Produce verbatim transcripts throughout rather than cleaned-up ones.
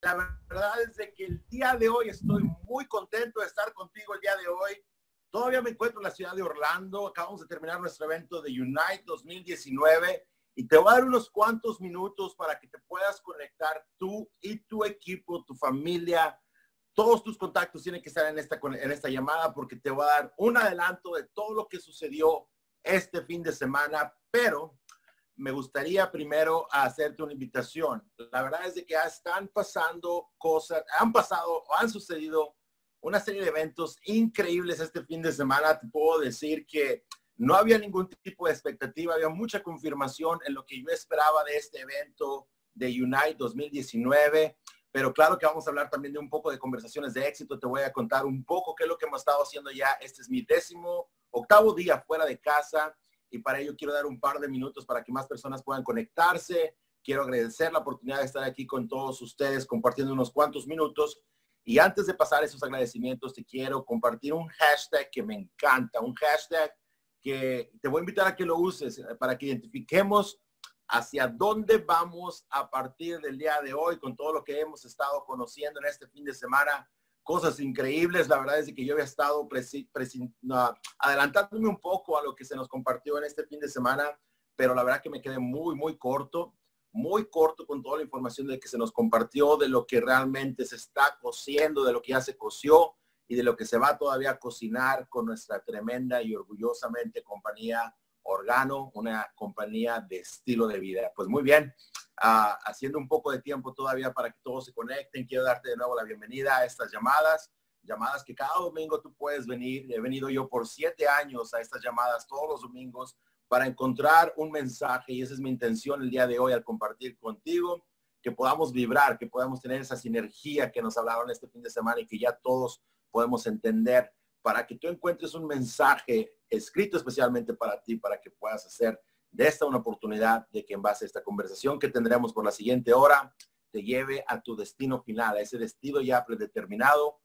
la verdad es de que el día de hoy estoy muy contento de estar contigo el día de hoy. Todavía me encuentro en la ciudad de Orlando. Acabamos de terminar nuestro evento de Unite dos mil diecinueve y te voy a dar unos cuantos minutos para que te puedas conectar tú y tu equipo, tu familia. Todos tus contactos tienen que estar en esta, en esta llamada porque te voy a dar un adelanto de todo lo que sucedió este fin de semana, pero me gustaría primero hacerte una invitación. La verdad es de que ya están pasando cosas, han pasado o han sucedido una serie de eventos increíbles este fin de semana. Te puedo decir que no había ningún tipo de expectativa, había mucha confirmación en lo que yo esperaba de este evento de Unite dos mil diecinueve. Pero claro que vamos a hablar también de un poco de conversaciones de éxito. Te voy a contar un poco qué es lo que hemos estado haciendo ya. Este es mi décimo octavo día fuera de casa y para ello quiero dar un par de minutos para que más personas puedan conectarse. Quiero agradecer la oportunidad de estar aquí con todos ustedes compartiendo unos cuantos minutos. Y antes de pasar esos agradecimientos, te quiero compartir un hashtag que me encanta, un hashtag que te voy a invitar a que lo uses para que identifiquemos hacia dónde vamos a partir del día de hoy con todo lo que hemos estado conociendo en este fin de semana. Cosas increíbles. La verdad es que yo había estado presi, presi, no, adelantándome un poco a lo que se nos compartió en este fin de semana, pero la verdad que me quedé muy, muy corto, muy corto con toda la información de que se nos compartió, de lo que realmente se está cociendo, de lo que ya se coció y de lo que se va todavía a cocinar con nuestra tremenda y orgullosamente compañía Organo, una compañía de estilo de vida. Pues muy bien, uh, haciendo un poco de tiempo todavía para que todos se conecten, quiero darte de nuevo la bienvenida a estas llamadas, llamadas que cada domingo tú puedes venir. He venido yo por siete años a estas llamadas todos los domingos para encontrar un mensaje y esa es mi intención el día de hoy al compartir contigo, que podamos vibrar, que podamos tener esa sinergia que nos hablaron este fin de semana y que ya todos podemos entender, para que tú encuentres un mensaje escrito especialmente para ti, para que puedas hacer de esta una oportunidad de que en base a esta conversación que tendremos por la siguiente hora, te lleve a tu destino final, a ese destino ya predeterminado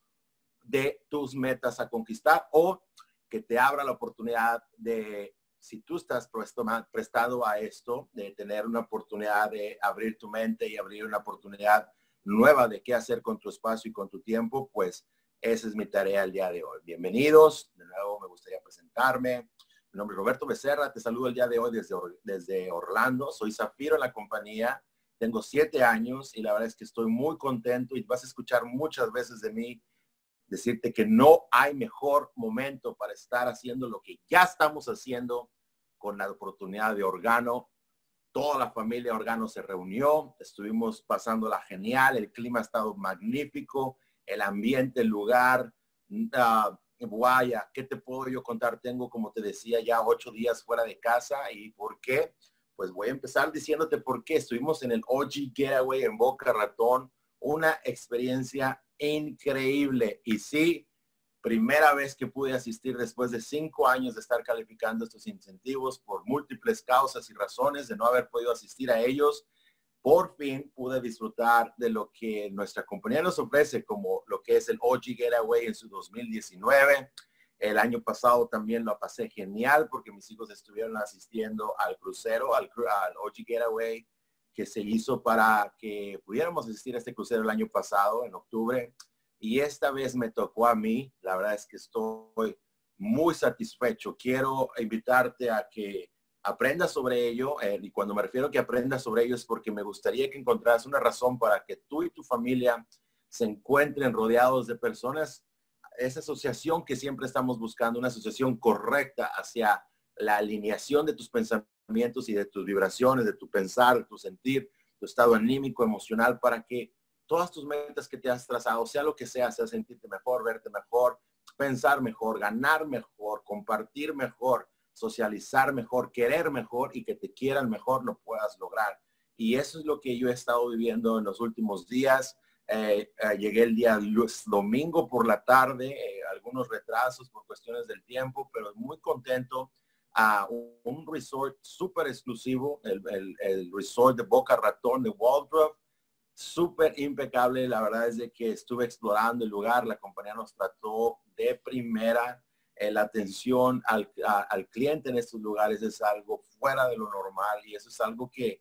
de tus metas a conquistar, o que te abra la oportunidad de, si tú estás prestado a esto, de tener una oportunidad de abrir tu mente y abrir una oportunidad nueva de qué hacer con tu espacio y con tu tiempo, pues esa es mi tarea el día de hoy. Bienvenidos. De nuevo me gustaría presentarme. Mi nombre es Roberto Becerra. Te saludo el día de hoy desde, desde Orlando. Soy Zafiro en la compañía. Tengo siete años y la verdad es que estoy muy contento y vas a escuchar muchas veces de mí decirte que no hay mejor momento para estar haciendo lo que ya estamos haciendo con la oportunidad de Organo. Toda la familia Organo se reunió. Estuvimos pasándola genial. El clima ha estado magnífico. El ambiente, el lugar, uh, vaya, ¿qué te puedo yo contar? Tengo, como te decía, ya ocho días fuera de casa. ¿Y por qué? Pues voy a empezar diciéndote por qué. Estuvimos en el O G Getaway en Boca Ratón, una experiencia increíble. Y sí, primera vez que pude asistir después de cinco años de estar calificando estos incentivos por múltiples causas y razones de no haber podido asistir a ellos. Por fin pude disfrutar de lo que nuestra compañía nos ofrece, como lo que es el O G Getaway en su dos mil diecinueve. El año pasado también lo pasé genial porque mis hijos estuvieron asistiendo al crucero, al, al O G Getaway, que se hizo para que pudiéramos asistir a este crucero el año pasado, en octubre. Y esta vez me tocó a mí. La verdad es que estoy muy satisfecho. Quiero invitarte a que aprenda sobre ello, eh, y cuando me refiero a que aprenda sobre ello es porque me gustaría que encontraras una razón para que tú y tu familia se encuentren rodeados de personas, esa asociación que siempre estamos buscando, una asociación correcta hacia la alineación de tus pensamientos y de tus vibraciones, de tu pensar, de tu sentir, tu estado anímico, emocional, para que todas tus metas que te has trazado, sea lo que sea, sea sentirte mejor, verte mejor, pensar mejor, ganar mejor, compartir mejor, socializar mejor, querer mejor y que te quieran mejor, lo puedas lograr. Y eso es lo que yo he estado viviendo en los últimos días. Eh, eh, llegué el día domingo por la tarde, eh, algunos retrasos por cuestiones del tiempo, pero muy contento. A un, un resort súper exclusivo, el, el, el resort de Boca Ratón de Waldorf, súper impecable. La verdad es de que estuve explorando el lugar, la compañía nos trató de primera. Eh, la atención al, a, al cliente en estos lugares es algo fuera de lo normal y eso es algo que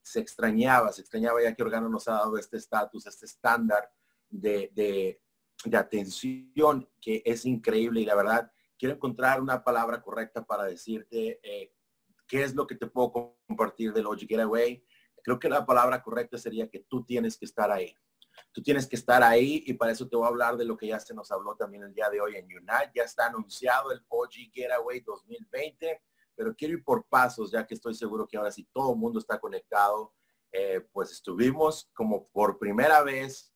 se extrañaba, se extrañaba ya que Organo nos ha dado este estatus, este estándar de, de, de atención que es increíble. Y la verdad, quiero encontrar una palabra correcta para decirte eh, qué es lo que te puedo compartir del O G Getaway. Creo que la palabra correcta sería que tú tienes que estar ahí. Tú tienes que estar ahí y para eso te voy a hablar de lo que ya se nos habló también el día de hoy en Unite. Ya está anunciado el O G Getaway dos mil veinte, pero quiero ir por pasos, ya que estoy seguro que ahora sí todo el mundo está conectado. Eh, pues estuvimos como por primera vez,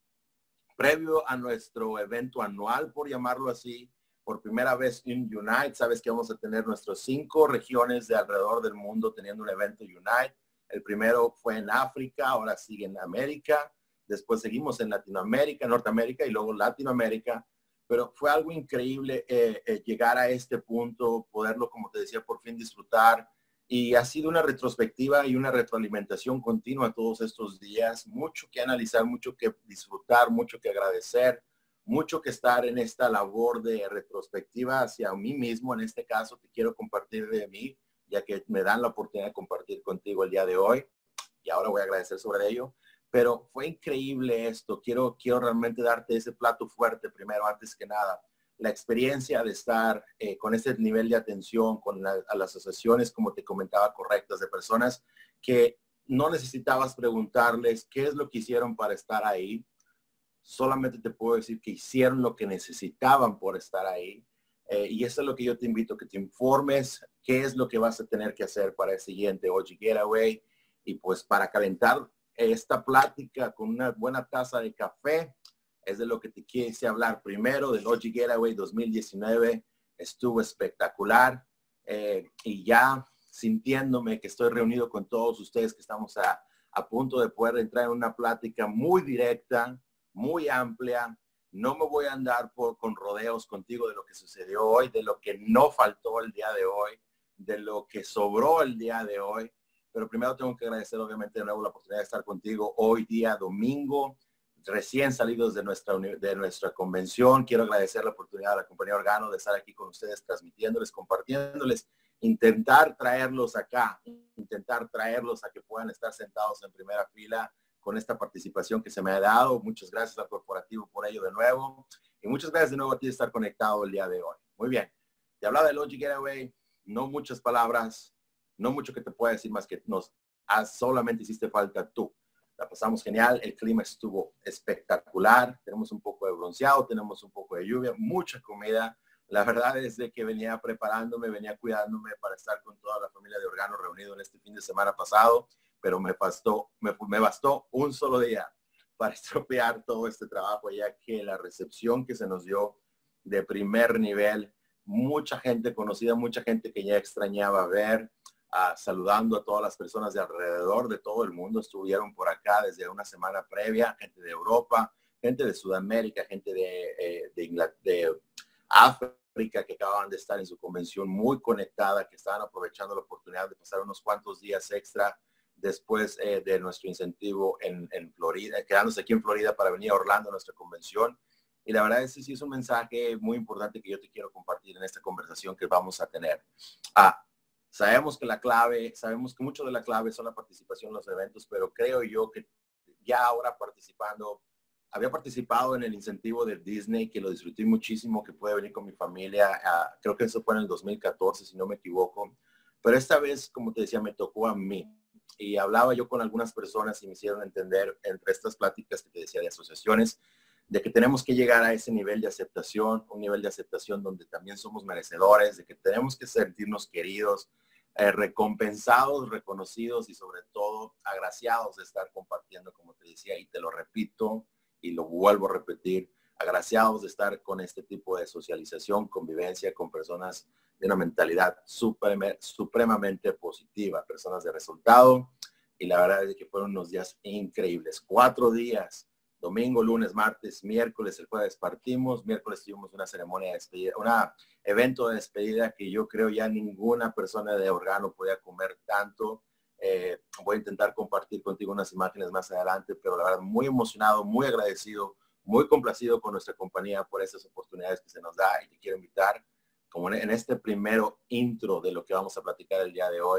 previo a nuestro evento anual, por llamarlo así, por primera vez en Unite. Sabes que vamos a tener nuestras cinco regiones de alrededor del mundo teniendo un evento Unite. El primero fue en África, ahora sigue en América. Después seguimos en Latinoamérica, Norteamérica y luego Latinoamérica. Pero fue algo increíble eh, eh, llegar a este punto, poderlo, como te decía, por fin disfrutar. Y ha sido una retrospectiva y una retroalimentación continua todos estos días. Mucho que analizar, mucho que disfrutar, mucho que agradecer, mucho que estar en esta labor de retrospectiva hacia mí mismo. En este caso, te quiero compartir de mí, ya que me dan la oportunidad de compartir contigo el día de hoy. Y ahora voy a agradecer sobre ello. Pero fue increíble esto. Quiero, quiero realmente darte ese plato fuerte primero, antes que nada. La experiencia de estar eh, con este nivel de atención, con la, a las asociaciones, como te comentaba, correctas, de personas que no necesitabas preguntarles qué es lo que hicieron para estar ahí. Solamente te puedo decir que hicieron lo que necesitaban por estar ahí. Eh, y eso es lo que yo te invito, que te informes qué es lo que vas a tener que hacer para el siguiente O G Getaway. Y pues para calentar esta plática con una buena taza de café, es de lo que te quise hablar primero, del O G Getaway dos mil diecinueve. Estuvo espectacular eh, y ya sintiéndome que estoy reunido con todos ustedes, que estamos a, a punto de poder entrar en una plática muy directa, muy amplia. No me voy a andar por, con rodeos contigo de lo que sucedió hoy, de lo que no faltó el día de hoy, de lo que sobró el día de hoy. Pero primero tengo que agradecer obviamente de nuevo la oportunidad de estar contigo hoy día domingo, recién salidos de nuestra, de nuestra convención. Quiero agradecer la oportunidad a la compañía Organo de estar aquí con ustedes, transmitiéndoles, compartiéndoles, intentar traerlos acá, intentar traerlos a que puedan estar sentados en primera fila con esta participación que se me ha dado. Muchas gracias al corporativo por ello de nuevo. Y muchas gracias de nuevo a ti de estar conectado el día de hoy. Muy bien. Te hablaba del O G Getaway, no muchas palabras. No mucho que te pueda decir más que nos solamente hiciste falta tú. La pasamos genial, el clima estuvo espectacular, tenemos un poco de bronceado, tenemos un poco de lluvia, mucha comida. La verdad es de que venía preparándome, venía cuidándome para estar con toda la familia de Organo reunido en este fin de semana pasado, pero me bastó, me, me bastó un solo día para estropear todo este trabajo, ya que la recepción que se nos dio de primer nivel, mucha gente conocida, mucha gente que ya extrañaba ver. Uh, saludando a todas las personas de alrededor de todo el mundo. Estuvieron por acá desde una semana previa, gente de Europa, gente de Sudamérica, gente de, eh, de, Inglaterra, de África, que acababan de estar en su convención muy conectada, que estaban aprovechando la oportunidad de pasar unos cuantos días extra después eh, de nuestro incentivo en, en Florida, quedándose aquí en Florida para venir a Orlando a nuestra convención. Y la verdad es que sí es un mensaje muy importante que yo te quiero compartir en esta conversación que vamos a tener. Ah, Sabemos que la clave, sabemos que mucho de la clave son la participación en los eventos, pero creo yo que ya ahora participando, había participado en el incentivo de Disney, que lo disfruté muchísimo, que pude venir con mi familia. Uh, creo que eso fue en el dos mil catorce, si no me equivoco. Pero esta vez, como te decía, me tocó a mí. Y hablaba yo con algunas personas y me hicieron entender, entre estas pláticas que te decía de asociaciones, de que tenemos que llegar a ese nivel de aceptación, un nivel de aceptación donde también somos merecedores, de que tenemos que sentirnos queridos, eh, recompensados, reconocidos y sobre todo agraciados de estar compartiendo, como te decía, y te lo repito y lo vuelvo a repetir, agraciados de estar con este tipo de socialización, convivencia con personas de una mentalidad supreme, supremamente positiva, personas de resultado. Y la verdad es que fueron unos días increíbles, cuatro días. Domingo, lunes, martes, miércoles, el jueves partimos. Miércoles tuvimos una ceremonia de despedida, un evento de despedida que yo creo ya ninguna persona de Organo podía comer tanto. Eh, voy a intentar compartir contigo unas imágenes más adelante, pero la verdad muy emocionado, muy agradecido, muy complacido con nuestra compañía por esas oportunidades que se nos da. Y te quiero invitar, como en este primero intro de lo que vamos a platicar el día de hoy,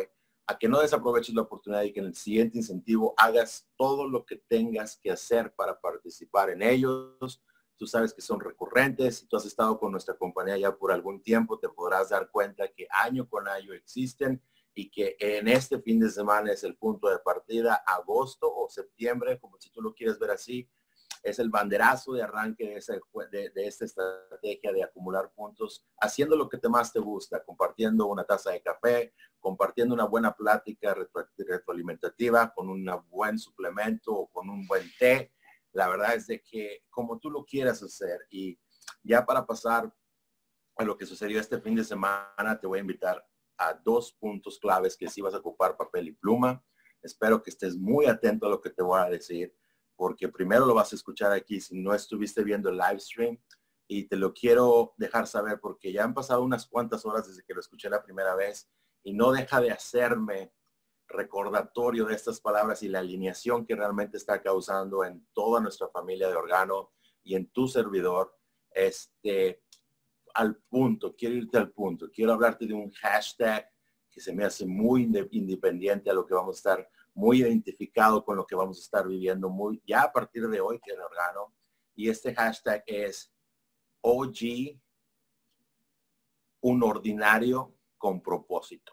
a que no desaproveches la oportunidad y que en el siguiente incentivo hagas todo lo que tengas que hacer para participar en ellos. Tú sabes que son recurrentes. Si tú has estado con nuestra compañía ya por algún tiempo, te podrás dar cuenta que año con año existen y que en este fin de semana es el punto de partida. Agosto o septiembre, como si tú lo quieres ver así, es el banderazo de arranque de, ese, de, de esta estrategia de acumular puntos, haciendo lo que te más te gusta, compartiendo una taza de café, compartiendo una buena plática retro, retroalimentativa con un buen suplemento o con un buen té. La verdad es de que como tú lo quieras hacer. Y ya para pasar a lo que sucedió este fin de semana, te voy a invitar a dos puntos claves que sí vas a ocupar papel y pluma. Espero que estés muy atento a lo que te voy a decir, porque primero lo vas a escuchar aquí si no estuviste viendo el live stream, y te lo quiero dejar saber porque ya han pasado unas cuantas horas desde que lo escuché la primera vez y no deja de hacerme recordatorio de estas palabras y la alineación que realmente está causando en toda nuestra familia de Organo y en tu servidor. Este, al punto, quiero irte al punto, quiero hablarte de un hashtag que se me hace muy independiente a lo que vamos a estar, muy identificado con lo que vamos a estar viviendo muy ya a partir de hoy que el Organo, y este hashtag es O G, un ordinario con propósito.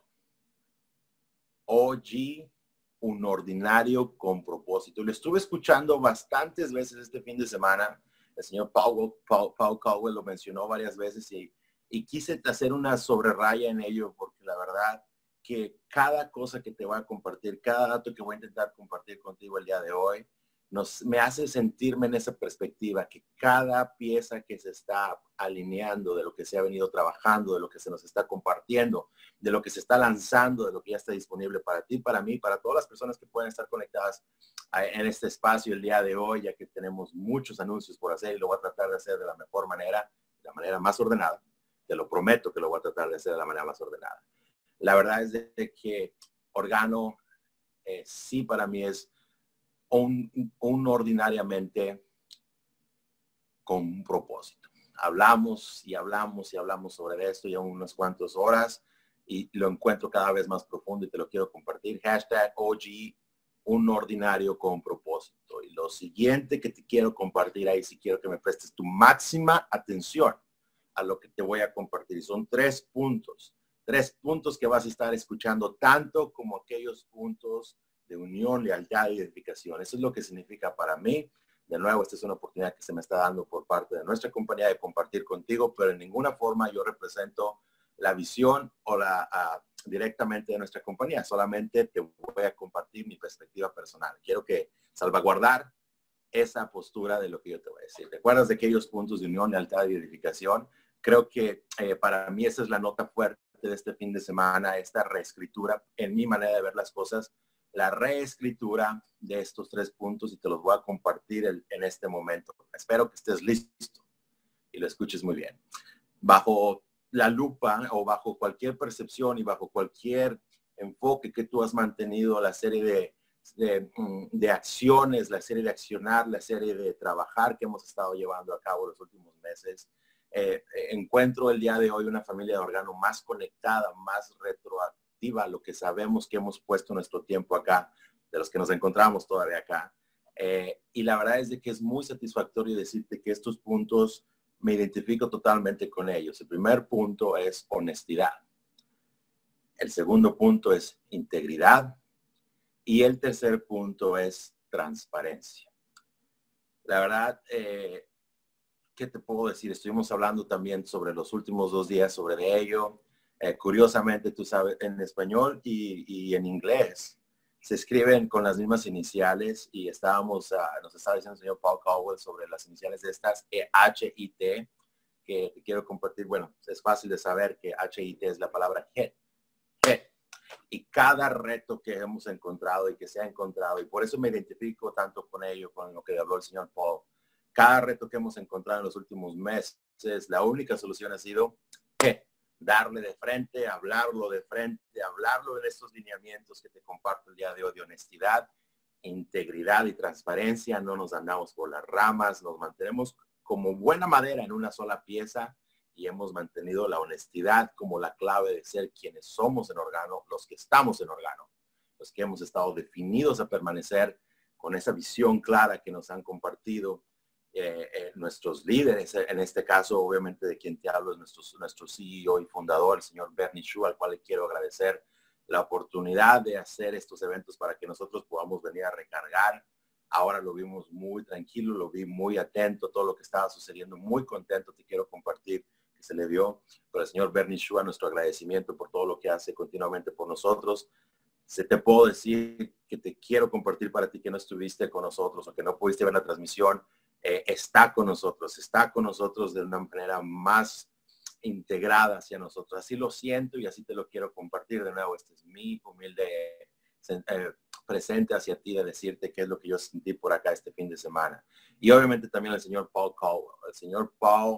O G, un ordinario con propósito. Lo estuve escuchando bastantes veces este fin de semana. El señor Paul, Paul, Paul Caldwell lo mencionó varias veces y, y quise hacer una sobrerraya en ello porque la verdad que cada cosa que te voy a compartir, cada dato que voy a intentar compartir contigo el día de hoy, nos, me hace sentirme en esa perspectiva, que cada pieza que se está alineando de lo que se ha venido trabajando, de lo que se nos está compartiendo, de lo que se está lanzando, de lo que ya está disponible para ti, para mí, para todas las personas que pueden estar conectadas a, en este espacio el día de hoy, ya que tenemos muchos anuncios por hacer y lo voy a tratar de hacer de la mejor manera, de la manera más ordenada. Te lo prometo que lo voy a tratar de hacer de la manera más ordenada. La verdad es de, de que Organo eh, sí para mí es un, un ordinariamente con un propósito. Hablamos y hablamos y hablamos sobre esto ya unas cuantas horas y lo encuentro cada vez más profundo y te lo quiero compartir. Hashtag O G, un ordinario con propósito. Y lo siguiente que te quiero compartir ahí, si quiero que me prestes tu máxima atención a lo que te voy a compartir. Y son tres puntos. Tres puntos que vas a estar escuchando, tanto como aquellos puntos de unión, lealtad e identificación. Eso es lo que significa para mí. De nuevo, esta es una oportunidad que se me está dando por parte de nuestra compañía de compartir contigo, pero en ninguna forma yo represento la visión o la uh, directamente de nuestra compañía. Solamente te voy a compartir mi perspectiva personal. Quiero que salvaguardar esa postura de lo que yo te voy a decir. ¿Te acuerdas de aquellos puntos de unión, lealtad e identificación? Creo que eh, para mí esa es la nota fuerte de este fin de semana, esta reescritura en mi manera de ver las cosas, la reescritura de estos tres puntos, y te los voy a compartir el, en este momento. Espero que estés listo y lo escuches muy bien. Bajo la lupa o bajo cualquier percepción y bajo cualquier enfoque que tú has mantenido, la serie de, de, de acciones, la serie de accionar, la serie de trabajar que hemos estado llevando a cabo los últimos meses, eh, encuentro el día de hoy una familia de Organo más conectada, más retroactiva a lo que sabemos que hemos puesto nuestro tiempo acá, de los que nos encontramos todavía acá. Eh, y la verdad es de que es muy satisfactorio decirte que estos puntos me identifico totalmente con ellos. El primer punto es honestidad. El segundo punto es integridad. Y el tercer punto es transparencia. La verdad, eh, ¿qué te puedo decir? Estuvimos hablando también sobre los últimos dos días sobre de ello. Eh, curiosamente, tú sabes, en español y, y en inglés se escriben con las mismas iniciales, y estábamos, uh, nos estaba diciendo el señor Paul Caldwell sobre las iniciales de estas, eh, H I T, que te quiero compartir. Bueno, es fácil de saber que H I T es la palabra hit. Hit. Y cada reto que hemos encontrado y que se ha encontrado, y por eso me identifico tanto con ello, con lo que habló el señor Paul, cada reto que hemos encontrado en los últimos meses, la única solución ha sido ¿qué? Darle de frente, hablarlo de frente, hablarlo de estos lineamientos que te comparto el día de hoy, de honestidad, integridad y transparencia. No nos andamos por las ramas, nos mantenemos como buena madera en una sola pieza y hemos mantenido la honestidad como la clave de ser quienes somos en Organo, los que estamos en Organo, los que hemos estado definidos a permanecer con esa visión clara que nos han compartido eh, eh, nuestros líderes. En este caso, obviamente, de quien te hablo es nuestro, nuestro C E O y fundador, el señor Bernie Xu, al cual le quiero agradecer la oportunidad de hacer estos eventos para que nosotros podamos venir a recargar. Ahora lo vimos muy tranquilo, lo vi muy atento, todo lo que estaba sucediendo, muy contento, te quiero compartir que se le dio. Pero el señor Bernie Xu, a nuestro agradecimiento por todo lo que hace continuamente por nosotros. Se te puedo decir que te quiero compartir para ti que no estuviste con nosotros o que no pudiste ver la transmisión, eh, está con nosotros, está con nosotros de una manera más integrada hacia nosotros. Así lo siento y así te lo quiero compartir de nuevo. Este es mi humilde eh, presente hacia ti de decirte qué es lo que yo sentí por acá este fin de semana. Y obviamente también el señor Paul Caldwell. El señor Paul,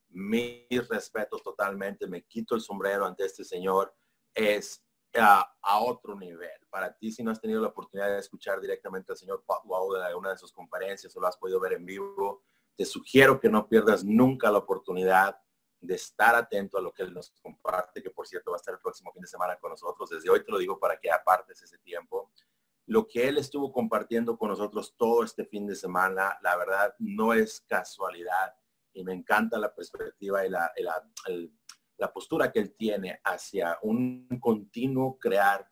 mis respetos totalmente, me quito el sombrero ante este señor. Es a, a otro nivel. Para ti, si no has tenido la oportunidad de escuchar directamente al señor Caldwell en alguna de sus conferencias o lo has podido ver en vivo, te sugiero que no pierdas nunca la oportunidad de estar atento a lo que él nos comparte, que por cierto va a estar el próximo fin de semana con nosotros. Desde hoy te lo digo para que apartes ese tiempo. Lo que él estuvo compartiendo con nosotros todo este fin de semana, la verdad, no es casualidad. Y me encanta la perspectiva y la, y la, el, la postura que él tiene hacia un continuo crear,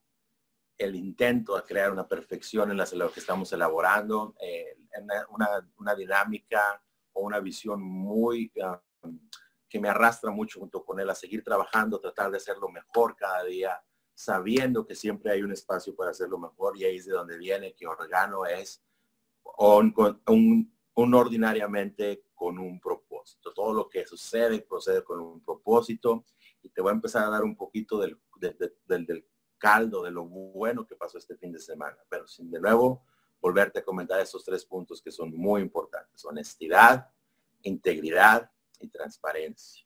el intento de crear una perfección en lo que estamos elaborando, eh, una, una dinámica o una visión muy... Um, que me arrastra mucho junto con él a seguir trabajando, tratar de hacerlo mejor cada día, sabiendo que siempre hay un espacio para hacerlo mejor, y ahí es de donde viene que Organo es un, un, un ordinariamente con un propósito. Todo lo que sucede procede con un propósito, y te voy a empezar a dar un poquito del, de, de, del, del caldo, de lo bueno que pasó este fin de semana, pero sin de nuevo volverte a comentar esos tres puntos que son muy importantes: honestidad, integridad y transparencia.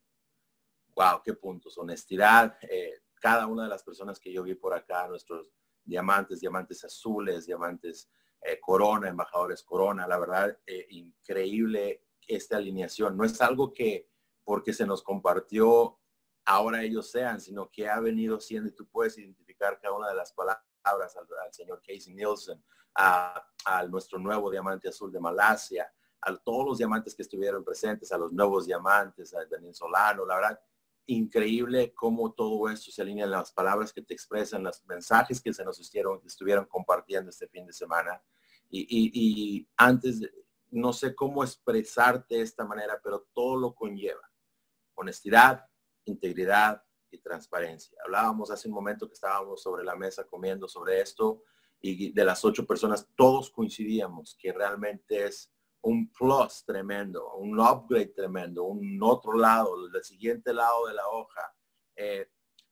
Wow, qué puntos. Honestidad. Eh, cada una de las personas que yo vi por acá, nuestros diamantes, diamantes azules, diamantes eh, corona, embajadores corona, la verdad, eh, increíble esta alineación. No es algo que porque se nos compartió ahora ellos sean, sino que ha venido siendo, y tú puedes identificar cada una de las palabras al, al señor Casey Nielsen, a, a nuestro nuevo diamante azul de Malasia, a todos los diamantes que estuvieron presentes, a los nuevos diamantes, a Daniel Solano. La verdad, increíble cómo todo esto se alinea en las palabras que te expresan, los mensajes que se nos estuvieron, que estuvieron compartiendo este fin de semana. Y, y, y antes, de, no sé cómo expresarte de esta manera, pero todo lo conlleva: honestidad, integridad y transparencia. Hablábamos hace un momento que estábamos sobre la mesa comiendo sobre esto, y de las ocho personas todos coincidíamos que realmente es un plus tremendo, un upgrade tremendo, un otro lado, el siguiente lado de la hoja. Eh,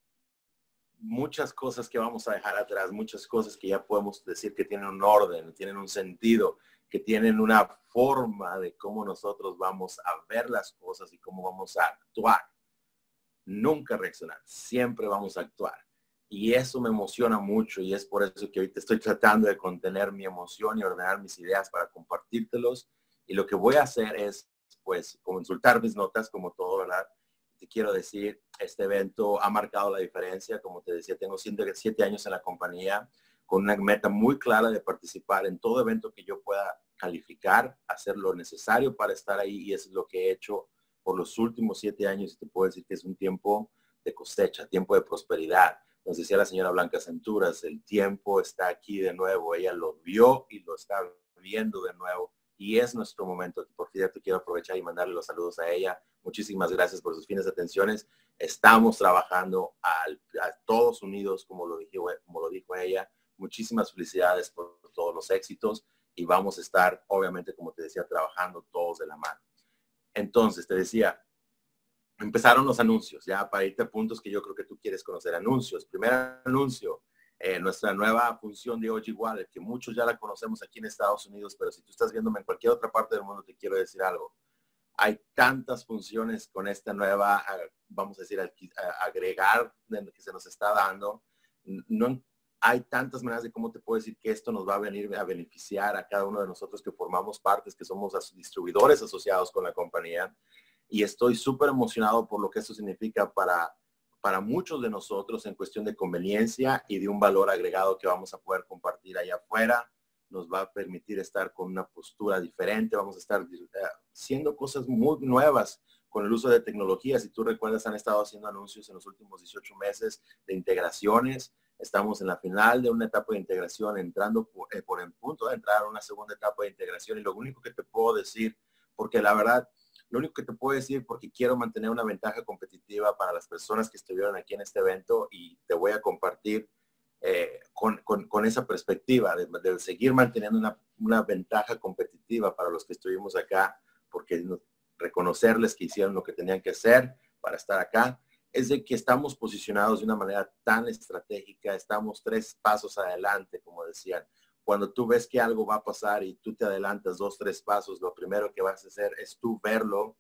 muchas cosas que vamos a dejar atrás, muchas cosas que ya podemos decir que tienen un orden, tienen un sentido, que tienen una forma de cómo nosotros vamos a ver las cosas y cómo vamos a actuar. Nunca reaccionar, siempre vamos a actuar. Y eso me emociona mucho, y es por eso que ahorita estoy tratando de contener mi emoción y ordenar mis ideas para compartírtelos. Y lo que voy a hacer es, pues, consultar mis notas como todo, ¿verdad? Te quiero decir, este evento ha marcado la diferencia. Como te decía, tengo siete años en la compañía, con una meta muy clara de participar en todo evento que yo pueda calificar, hacer lo necesario para estar ahí, y eso es lo que he hecho por los últimos siete años. Y te puedo decir que es un tiempo de cosecha, tiempo de prosperidad. Nos decía la señora Blanca Centuras, el tiempo está aquí de nuevo. Ella lo vio y lo está viendo de nuevo, y es nuestro momento. Por cierto, quiero aprovechar y mandarle los saludos a ella. Muchísimas gracias por sus fines de atenciones. Estamos trabajando al, a todos unidos, como lo, dijo, como lo dijo ella. Muchísimas felicidades por todos los éxitos, y vamos a estar, obviamente, como te decía, trabajando todos de la mano. Entonces, te decía, empezaron los anuncios, ya para irte a puntos que yo creo que tú quieres conocer. Anuncios. Primer anuncio, eh, nuestra nueva función de O G Wallet, que muchos ya la conocemos aquí en Estados Unidos, pero si tú estás viéndome en cualquier otra parte del mundo, te quiero decir algo. Hay tantas funciones con esta nueva, vamos a decir, agregar que se nos está dando. No hay tantas maneras de cómo te puedo decir que esto nos va a venir a beneficiar a cada uno de nosotros que formamos partes, que somos distribuidores asociados con la compañía. y estoy súper emocionado por lo que esto significa para, para muchos de nosotros en cuestión de conveniencia y de un valor agregado que vamos a poder compartir allá afuera. Nos va a permitir estar con una postura diferente, vamos a estar uh, haciendo cosas muy nuevas con el uso de tecnología. Si tú recuerdas, han estado haciendo anuncios en los últimos dieciocho meses de integraciones. Estamos en la final de una etapa de integración, entrando por, eh, por el punto de entrar a una segunda etapa de integración. Y lo único que te puedo decir, porque la verdad, lo único que te puedo decir, porque quiero mantener una ventaja competitiva para las personas que estuvieron aquí en este evento, y te voy a compartir eh, con, con, con esa perspectiva de, de seguir manteniendo una, una ventaja competitiva para los que estuvimos acá, porque no, reconocerles que hicieron lo que tenían que hacer para estar acá, es de que estamos posicionados de una manera tan estratégica, estamos tres pasos adelante, como decían. Cuando tú ves que algo va a pasar y tú te adelantas dos, tres pasos, lo primero que vas a hacer es tú verlo,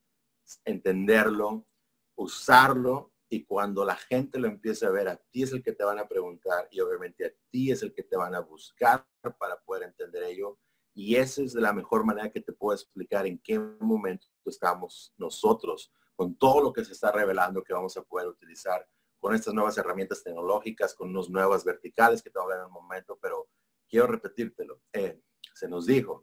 entenderlo, usarlo, y cuando la gente lo empiece a ver, a ti es el que te van a preguntar y obviamente a ti es el que te van a buscar para poder entender ello. Y esa es la mejor manera que te puedo explicar en qué momento estamos nosotros con todo lo que se está revelando que vamos a poder utilizar con estas nuevas herramientas tecnológicas, con unos nuevas verticales que te voy a hablar en un momento, pero quiero repetírtelo. Eh, se nos dijo,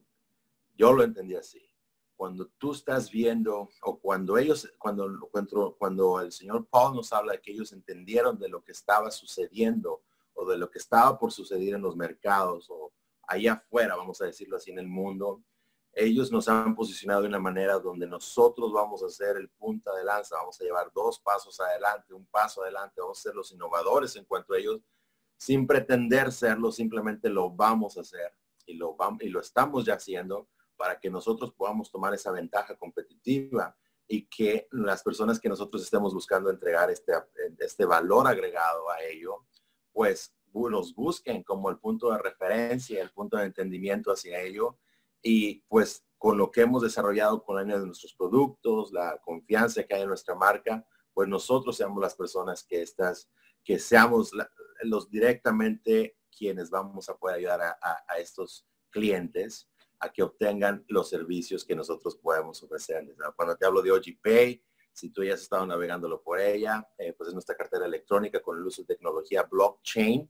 yo lo entendí así. Cuando tú estás viendo, o cuando ellos, cuando, cuando, cuando el señor Paul nos habla de que ellos entendieron de lo que estaba sucediendo, o de lo que estaba por suceder en los mercados, o allá afuera, vamos a decirlo así, en el mundo, ellos nos han posicionado de una manera donde nosotros vamos a ser el punta de lanza, vamos a llevar dos pasos adelante, un paso adelante, vamos a ser los innovadores en cuanto a ellos, sin pretender serlo, simplemente lo vamos a hacer, y lo, vamos, y lo estamos ya haciendo, para que nosotros podamos tomar esa ventaja competitiva y que las personas que nosotros estemos buscando entregar este, este valor agregado a ello, pues los busquen como el punto de referencia, el punto de entendimiento hacia ello, y pues con lo que hemos desarrollado con la línea de nuestros productos, la confianza que hay en nuestra marca, pues nosotros seamos las personas que estas, que seamos la, los directamente quienes vamos a poder ayudar a, a, a estos clientes a que obtengan los servicios que nosotros podemos ofrecerles. Cuando te hablo de O G Pay, si tú ya has estado navegándolo por ella, eh, pues es nuestra cartera electrónica con el uso de tecnología blockchain.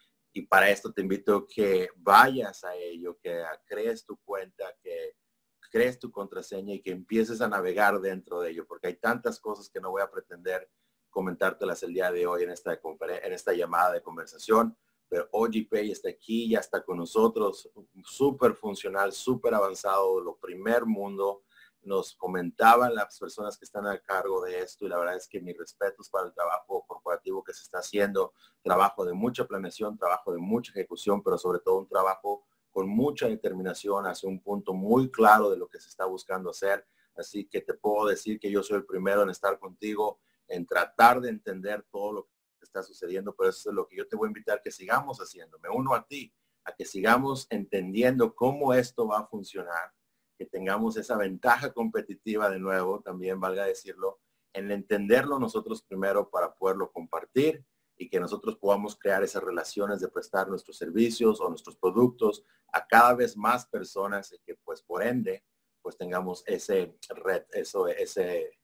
Y para esto te invito a que vayas a ello, que crees tu cuenta, que crees tu contraseña y que empieces a navegar dentro de ello, porque hay tantas cosas que no voy a pretender comentártelas el día de hoy en esta, en esta llamada de conversación. Pero O G Pay está aquí, ya está con nosotros, súper funcional, súper avanzado, lo primer mundo. Nos comentaban las personas que están a cargo de esto, y la verdad es que mis respetos para el trabajo corporativo que se está haciendo, trabajo de mucha planeación, trabajo de mucha ejecución, pero sobre todo un trabajo con mucha determinación hacia un punto muy claro de lo que se está buscando hacer. Así que te puedo decir que yo soy el primero en estar contigo, en tratar de entender todo lo que está sucediendo, pero eso es lo que yo te voy a invitar que sigamos haciendo. Me uno a ti, a que sigamos entendiendo cómo esto va a funcionar, que tengamos esa ventaja competitiva de nuevo, también valga decirlo, en entenderlo nosotros primero para poderlo compartir, y que nosotros podamos crear esas relaciones de prestar nuestros servicios o nuestros productos a cada vez más personas, y que pues por ende pues tengamos ese red, eso, ese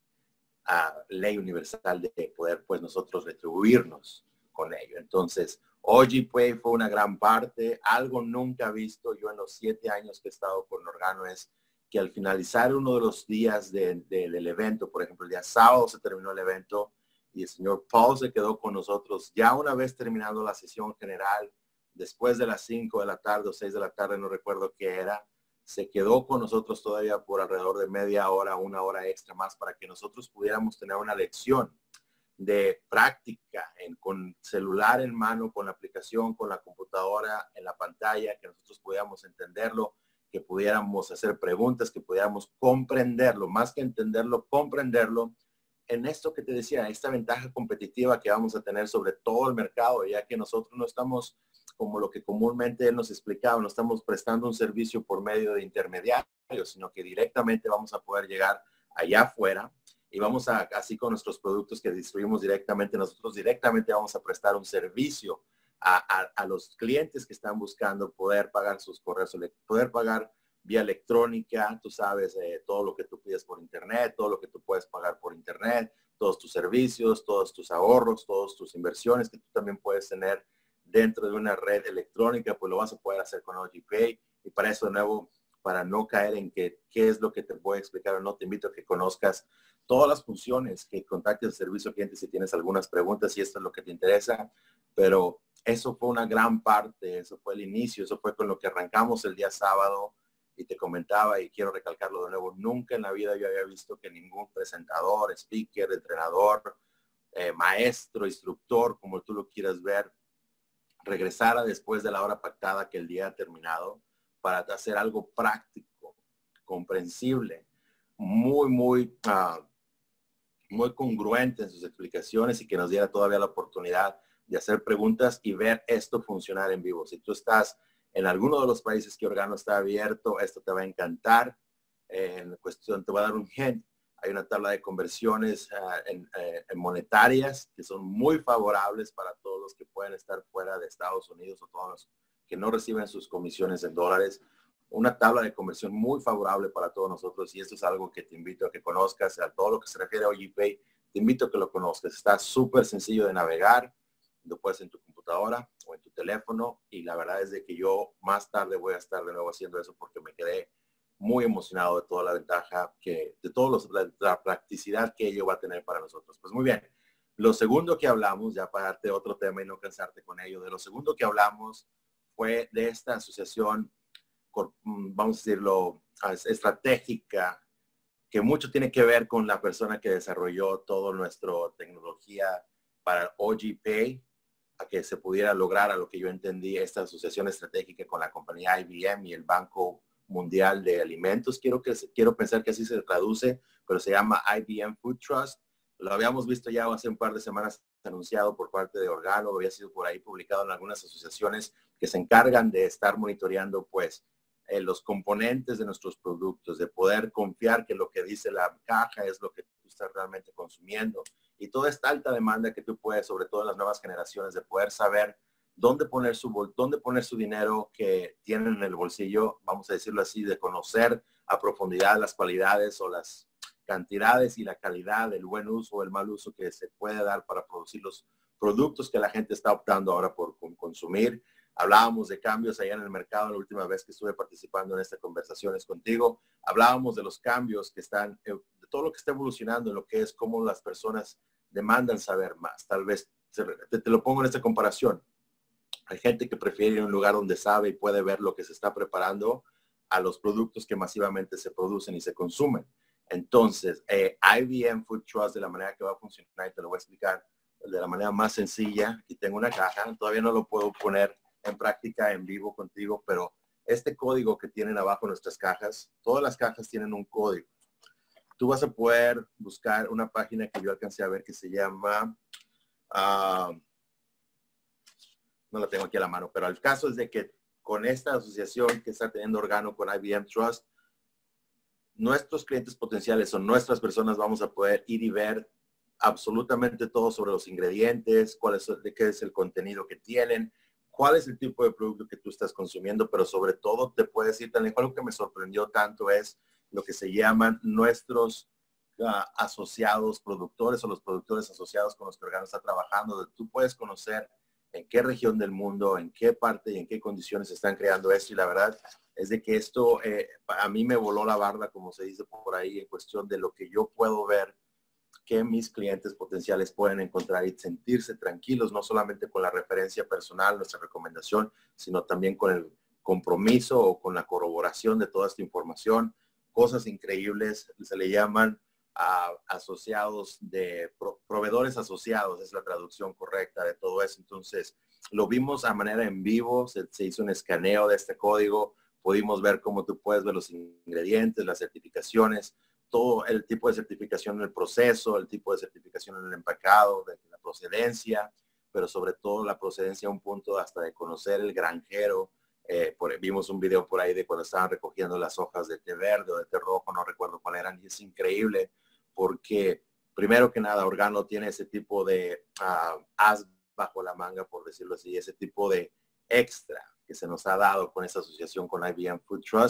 a ley universal de poder pues nosotros retribuirnos con ello. Entonces, O G Pay fue una gran parte. Algo nunca visto yo en los siete años que he estado con Organo es que al finalizar uno de los días de, de, del evento, por ejemplo, el día sábado se terminó el evento y el señor Paul se quedó con nosotros ya una vez terminando la sesión general, después de las cinco de la tarde o seis de la tarde, no recuerdo qué era. Se quedó con nosotros todavía por alrededor de media hora, una hora extra más, para que nosotros pudiéramos tener una lección de práctica en, con celular en mano, con la aplicación, con la computadora en la pantalla, que nosotros pudiéramos entenderlo, que pudiéramos hacer preguntas, que pudiéramos comprenderlo, más que entenderlo, comprenderlo, en esto que te decía, esta ventaja competitiva que vamos a tener sobre todo el mercado, ya que nosotros no estamos, como lo que comúnmente él nos explicaba, no estamos prestando un servicio por medio de intermediarios, sino que directamente vamos a poder llegar allá afuera, y vamos a, así con nuestros productos que distribuimos directamente, nosotros directamente vamos a prestar un servicio a, a, a los clientes que están buscando poder pagar sus correos, poder pagar vía electrónica, tú sabes, eh, todo lo que tú pides por internet, todo lo que tú puedes pagar por internet, todos tus servicios, todos tus ahorros, todas tus inversiones que tú también puedes tener dentro de una red electrónica, pues lo vas a poder hacer con O G Pay. Y para eso, de nuevo, para no caer en que, qué es lo que te voy a explicar o no, te invito a que conozcas todas las funciones, que contactes el servicio al cliente si tienes algunas preguntas, si esto es lo que te interesa. Pero eso fue una gran parte, eso fue el inicio, eso fue con lo que arrancamos el día sábado. Y te comentaba, y quiero recalcarlo de nuevo, nunca en la vida yo había visto que ningún presentador, speaker, entrenador, eh, maestro, instructor, como tú lo quieras ver, regresara después de la hora pactada que el día ha terminado para hacer algo práctico, comprensible, muy, muy, uh, muy congruente en sus explicaciones y que nos diera todavía la oportunidad de hacer preguntas y ver esto funcionar en vivo. Si tú estás en alguno de los países que Organo está abierto, esto te va a encantar. Eh, en cuestión, te voy a dar un hint. Hay una tabla de conversiones uh, en, eh, en monetarias que son muy favorables para todos los que pueden estar fuera de Estados Unidos o todos los que no reciben sus comisiones en dólares. Una tabla de conversión muy favorable para todos nosotros y esto es algo que te invito a que conozcas. A todo lo que se refiere a O G Pay, te invito a que lo conozcas. Está súper sencillo de navegar. Lo puedes en tu computadora o en tu teléfono y la verdad es de que yo más tarde voy a estar de nuevo haciendo eso porque me quedé muy emocionado de toda la ventaja que, de toda la, la practicidad que ello va a tener para nosotros. Pues muy bien, lo segundo que hablamos, ya para darte otro tema y no cansarte con ello, de lo segundo que hablamos fue de esta asociación, vamos a decirlo, estratégica, que mucho tiene que ver con la persona que desarrolló toda nuestra tecnología para O G Pay, a que se pudiera lograr, a lo que yo entendí, esta asociación estratégica con la compañía I B M y el Banco Mundial de Alimentos. Quiero, que, quiero pensar que así se traduce, pero se llama I B M Food Trust. Lo habíamos visto ya hace un par de semanas anunciado por parte de Organo, había sido por ahí publicado en algunas asociaciones que se encargan de estar monitoreando, pues, eh, los componentes de nuestros productos, de poder confiar que lo que dice la caja es lo que tú estás realmente consumiendo. Y toda esta alta demanda que tú puedes, sobre todo en las nuevas generaciones, de poder saber dónde poner su, dónde poner su dinero que tienen en el bolsillo, vamos a decirlo así, de conocer a profundidad las cualidades o las cantidades y la calidad, el buen uso o el mal uso que se puede dar para producir los productos que la gente está optando ahora por consumir. Hablábamos de cambios allá en el mercado la última vez que estuve participando en estas conversaciones contigo. Hablábamos de los cambios que están, de todo lo que está evolucionando en lo que es cómo las personas demandan saber más. Tal vez te, te lo pongo en esta comparación. Hay gente que prefiere ir a un lugar donde sabe y puede ver lo que se está preparando a los productos que masivamente se producen y se consumen. Entonces, eh, I B M Food Trust, de la manera que va a funcionar, y te lo voy a explicar de la manera más sencilla. Aquí tengo una caja, todavía no lo puedo poner en práctica en vivo contigo, pero este código que tienen abajo nuestras cajas, todas las cajas tienen un código. Tú vas a poder buscar una página que yo alcancé a ver que se llama, uh, no la tengo aquí a la mano, pero el caso es de que con esta asociación que está teniendo Organo con I B M Trust, nuestros clientes potenciales o nuestras personas vamos a poder ir y ver absolutamente todo sobre los ingredientes, cuál es, de qué es el contenido que tienen, cuál es el tipo de producto que tú estás consumiendo, pero sobre todo te puedes ir también, algo que me sorprendió tanto es lo que se llaman nuestros uh, asociados productores o los productores asociados con los que Organo está trabajando, donde tú puedes conocer en qué región del mundo, en qué parte y en qué condiciones están creando esto. Y la verdad es de que esto eh, a mí me voló la barda, como se dice por ahí, en cuestión de lo que yo puedo ver que mis clientes potenciales pueden encontrar y sentirse tranquilos, no solamente con la referencia personal, nuestra recomendación, sino también con el compromiso o con la corroboración de toda esta información. Cosas increíbles, se le llaman a asociados de pro, proveedores asociados, es la traducción correcta de todo eso. Entonces, lo vimos a manera en vivo, se, se hizo un escaneo de este código, pudimos ver cómo tú puedes ver los ingredientes, las certificaciones, todo el tipo de certificación en el proceso, el tipo de certificación en el empacado, de la procedencia, pero sobre todo la procedencia a un punto hasta de conocer el granjero. Eh, por, vimos un video por ahí de cuando estaban recogiendo las hojas de té verde o de té rojo, no recuerdo cuál eran, y es increíble porque primero que nada Organo tiene ese tipo de uh, as bajo la manga, por decirlo así, ese tipo de extra que se nos ha dado con esta asociación con I B M Food Trust,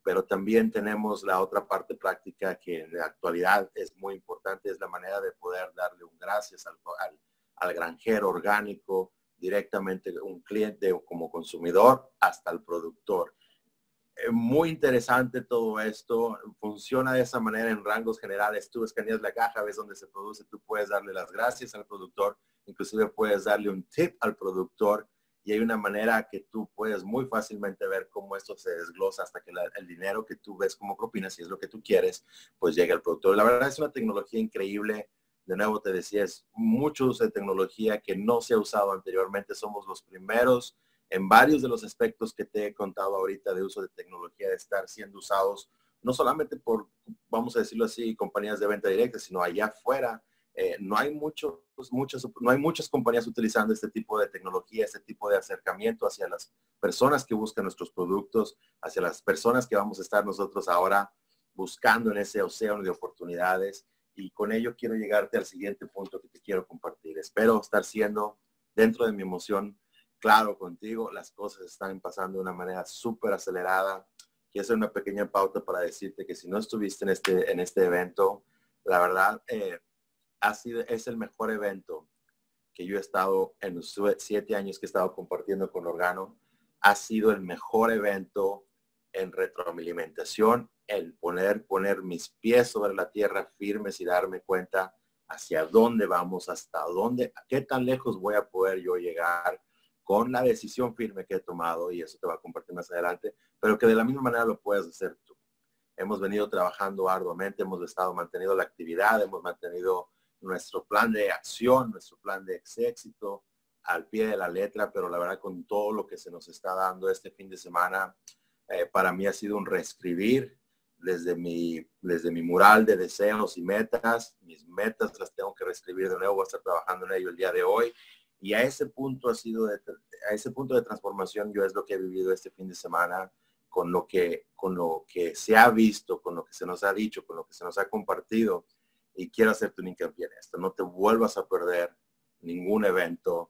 pero también tenemos la otra parte práctica que en la actualidad es muy importante, es la manera de poder darle un gracias al, al, al granjero orgánico, directamente un cliente o como consumidor hasta el productor. Eh, muy interesante todo esto, funciona de esa manera en rangos generales. Tú escaneas la caja, ves dónde se produce, tú puedes darle las gracias al productor, inclusive puedes darle un tip al productor, y hay una manera que tú puedes muy fácilmente ver cómo esto se desglosa hasta que la, el dinero que tú ves como propina, si es lo que tú quieres, pues llega al productor. La verdad es una tecnología increíble. De nuevo te decía, es mucho uso de tecnología que no se ha usado anteriormente. Somos los primeros en varios de los aspectos que te he contado ahorita de uso de tecnología, de estar siendo usados no solamente por, vamos a decirlo así, compañías de venta directa, sino allá afuera. Eh, no hay muchos, muchas, no hay muchas compañías utilizando este tipo de tecnología, este tipo de acercamiento hacia las personas que buscan nuestros productos, hacia las personas que vamos a estar nosotros ahora buscando en ese océano de oportunidades. Y con ello quiero llegarte al siguiente punto que te quiero compartir. Espero estar siendo, dentro de mi emoción, claro contigo. Las cosas están pasando de una manera súper acelerada. Quiero hacer una pequeña pauta para decirte que si no estuviste en este, en este evento, la verdad, eh, ha sido, es el mejor evento que yo he estado en los siete años que he estado compartiendo con Organo. Ha sido el mejor evento en retroalimentación, el poner, poner mis pies sobre la tierra firmes y darme cuenta hacia dónde vamos, hasta dónde, a qué tan lejos voy a poder yo llegar con la decisión firme que he tomado, y eso te va a compartir más adelante, pero que de la misma manera lo puedes hacer tú. Hemos venido trabajando arduamente, hemos estado manteniendo la actividad, hemos mantenido nuestro plan de acción, nuestro plan de éxito al pie de la letra, pero la verdad con todo lo que se nos está dando este fin de semana, eh, para mí ha sido un reescribir desde mi, desde mi mural de deseos y metas. Mis metas las tengo que reescribir de nuevo, voy a estar trabajando en ello el día de hoy, y a ese punto ha sido, de, a ese punto de transformación yo es lo que he vivido este fin de semana, con lo que, con lo que se ha visto, con lo que se nos ha dicho, con lo que se nos ha compartido. Y quiero hacerte un hincapié en esto. No te vuelvas a perder ningún evento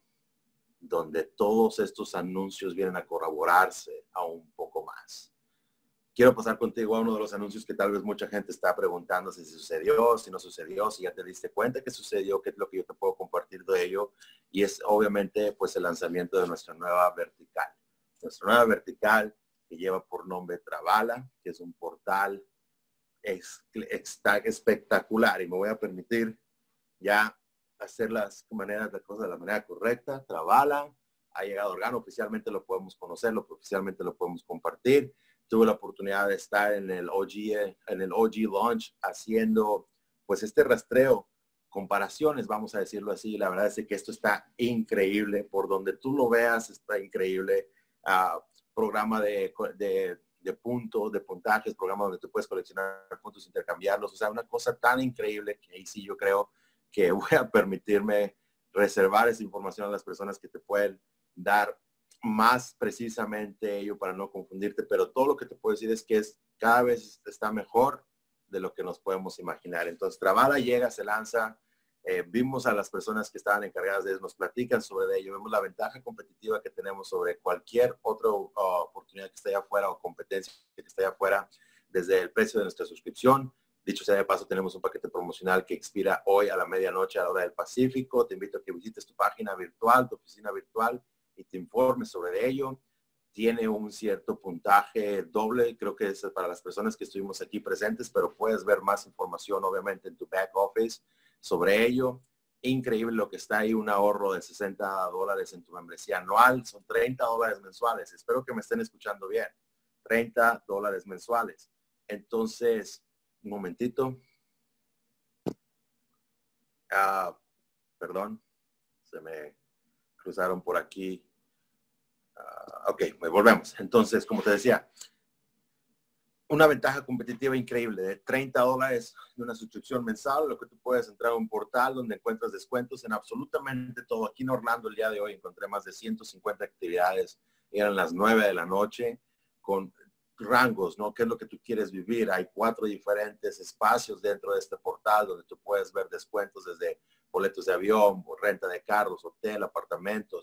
donde todos estos anuncios vienen a corroborarse a un poco más. Quiero pasar contigo a uno de los anuncios que tal vez mucha gente está preguntando si sucedió, si no sucedió, si ya te diste cuenta que sucedió, qué es lo que yo te puedo compartir de ello. Y es obviamente pues el lanzamiento de nuestra nueva vertical. Nuestra nueva vertical que lleva por nombre Travala, que es un portal Es, está espectacular, y me voy a permitir ya hacer las maneras de cosas de la manera correcta. Travala, ha llegado Organo, oficialmente lo podemos conocer, oficialmente lo podemos compartir. Tuve la oportunidad de estar en el O G, en el O G Launch haciendo pues este rastreo, comparaciones, vamos a decirlo así. La verdad es que esto está increíble, por donde tú lo veas está increíble. Uh, programa de, de de puntos, de puntajes, programas donde tú puedes coleccionar puntos, intercambiarlos. O sea, una cosa tan increíble que ahí sí yo creo que voy a permitirme reservar esa información a las personas que te pueden dar más precisamente ello para no confundirte. Pero todo lo que te puedo decir es que es, cada vez está mejor de lo que nos podemos imaginar. Entonces, Travala llega, se lanza. Eh, vimos a las personas que estaban encargadas de eso, nos platican sobre ello, vemos la ventaja competitiva que tenemos sobre cualquier otra uh, oportunidad que esté allá afuera o competencia que esté allá afuera, desde el precio de nuestra suscripción. Dicho sea de paso, tenemos un paquete promocional que expira hoy a la medianoche a la hora del Pacífico. Te invito a que visites tu página virtual, tu oficina virtual, y te informes sobre ello. Tiene un cierto puntaje doble, creo que es para las personas que estuvimos aquí presentes, pero puedes ver más información obviamente en tu back office sobre ello. Increíble lo que está ahí, un ahorro de sesenta dólares en tu membresía anual, son treinta dólares mensuales. Espero que me estén escuchando bien. treinta dólares mensuales. Entonces, un momentito. Ah, perdón, se me cruzaron por aquí. Uh, ok, me volvemos. Entonces, como te decía, una ventaja competitiva increíble de treinta dólares de una suscripción mensual, lo que tú puedes entrar a un portal donde encuentras descuentos en absolutamente todo. Aquí en Orlando el día de hoy encontré más de ciento cincuenta actividades, eran las nueve de la noche, con rangos, ¿no? ¿Qué es lo que tú quieres vivir? Hay cuatro diferentes espacios dentro de este portal donde tú puedes ver descuentos desde boletos de avión, renta de carros, hotel, apartamentos,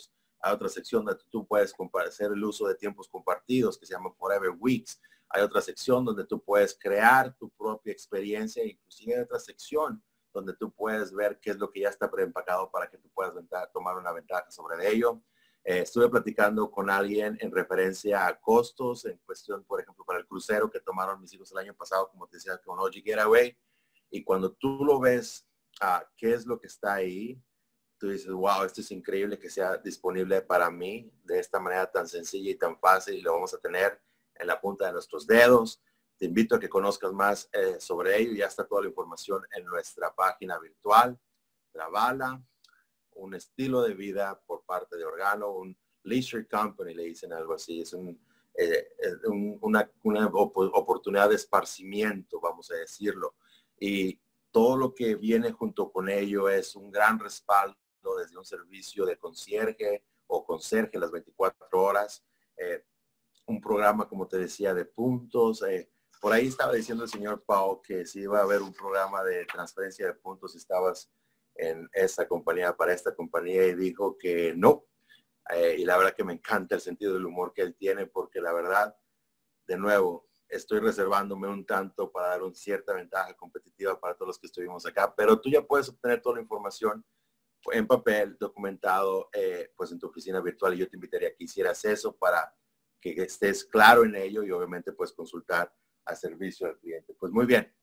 Hay otra sección donde tú puedes hacer el uso de tiempos compartidos que se llama Forever Weeks. Hay otra sección donde tú puedes crear tu propia experiencia. Inclusive hay otra sección donde tú puedes ver qué es lo que ya está preempacado para que tú puedas ventaja, tomar una ventaja sobre ello. Eh, estuve platicando con alguien en referencia a costos, en cuestión, por ejemplo, para el crucero que tomaron mis hijos el año pasado, como te decía, con O G Getaway. Y cuando tú lo ves, uh, qué es lo que está ahí, tú dices, wow, esto es increíble que sea disponible para mí de esta manera tan sencilla y tan fácil, y lo vamos a tener en la punta de nuestros dedos. Te invito a que conozcas más eh, sobre ello. Ya está toda la información en nuestra página virtual. Travala, un estilo de vida por parte de Organo, un leisure company, le dicen algo así. Es un, eh, un, una, una op oportunidad de esparcimiento, vamos a decirlo. Y todo lo que viene junto con ello es un gran respaldo desde un servicio de concierge o conserje las veinticuatro horas. Eh, un programa, como te decía, de puntos. Eh, por ahí estaba diciendo el señor Pau que si iba a haber un programa de transferencia de puntos, estabas en esta compañía, para esta compañía, y dijo que no. Eh, y la verdad que me encanta el sentido del humor que él tiene, porque la verdad, de nuevo, estoy reservándome un tanto para dar una cierta ventaja competitiva para todos los que estuvimos acá, pero tú ya puedes obtener toda la información en papel, documentado, eh, pues en tu oficina virtual, y yo te invitaría a que hicieras eso para que estés claro en ello, y obviamente puedes consultar a servicio al cliente. Pues muy bien,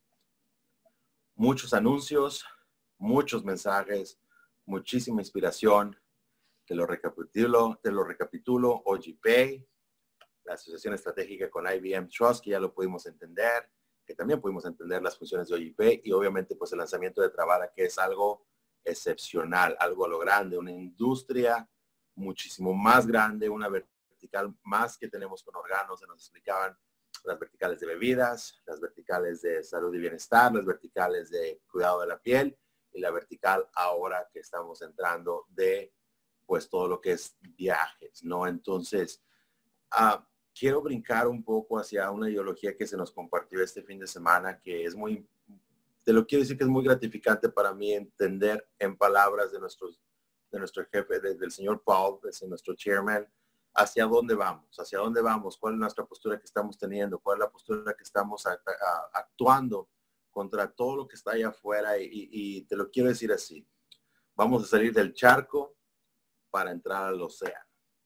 muchos anuncios, muchos mensajes, muchísima inspiración. Te lo recapitulo, te lo recapitulo, O G Pay, la asociación estratégica con I B M Trust, que ya lo pudimos entender, que también pudimos entender las funciones de O G Pay, y obviamente pues el lanzamiento de Travala, que es algo excepcional, algo a lo grande, una industria muchísimo más grande, una vertical más que tenemos con Organo. Se nos explicaban las verticales de bebidas, las verticales de salud y bienestar, las verticales de cuidado de la piel, y la vertical ahora que estamos entrando de pues todo lo que es viajes, ¿no? Entonces, uh, quiero brincar un poco hacia una ideología que se nos compartió este fin de semana, que es muy, te lo quiero decir que es muy gratificante para mí entender en palabras de, nuestros, de nuestro jefe, de, del señor Paul, de nuestro chairman, hacia dónde vamos, hacia dónde vamos, cuál es nuestra postura que estamos teniendo, cuál es la postura que estamos a, a, actuando contra todo lo que está allá afuera. Y, y te lo quiero decir así, vamos a salir del charco para entrar al océano.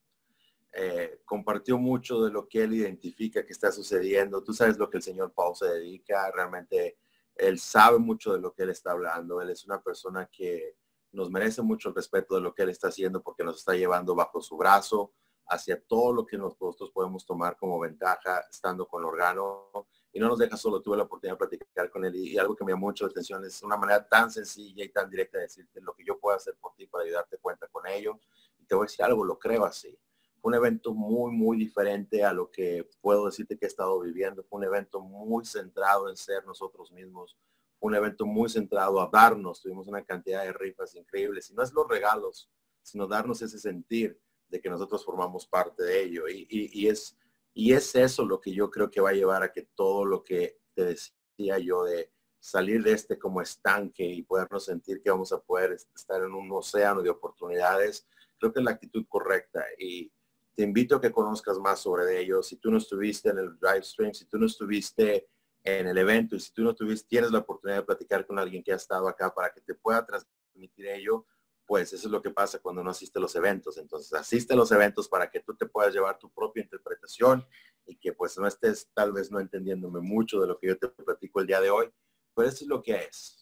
Eh, compartió mucho de lo que él identifica que está sucediendo. Tú sabes lo que el señor Paul se dedica. Realmente él sabe mucho de lo que él está hablando. Él es una persona que nos merece mucho el respeto de lo que él está haciendo, porque nos está llevando bajo su brazo hacia todo lo que nosotros podemos tomar como ventaja estando con Organo, y no nos deja solo. Tuve la oportunidad de platicar con él, y, y algo que me llamó mucho la atención es una manera tan sencilla y tan directa de decirte lo que yo puedo hacer por ti para ayudarte, cuenta con ello. Y te voy a decir algo, lo creo así. Fue un evento muy, muy diferente a lo que puedo decirte que he estado viviendo. Fue un evento muy centrado en ser nosotros mismos. Fue un evento muy centrado a darnos. Tuvimos una cantidad de rifas increíbles. Y no es los regalos, sino darnos ese sentir de que nosotros formamos parte de ello. Y, y, y, es, y es eso lo que yo creo que va a llevar a que todo lo que te decía yo de salir de este como estanque y podernos sentir que vamos a poder estar en un océano de oportunidades, creo que es la actitud correcta. Y te invito a que conozcas más sobre ello. Si tú no estuviste en el live stream, si tú no estuviste en el evento, y si tú no tuviste, tienes la oportunidad de platicar con alguien que ha estado acá para que te pueda transmitir ello, pues eso es lo que pasa cuando no asiste a los eventos. Entonces asiste a los eventos para que tú te puedas llevar tu propia interpretación, y que pues no estés tal vez no entendiéndome mucho de lo que yo te platico el día de hoy, pero eso es lo que es.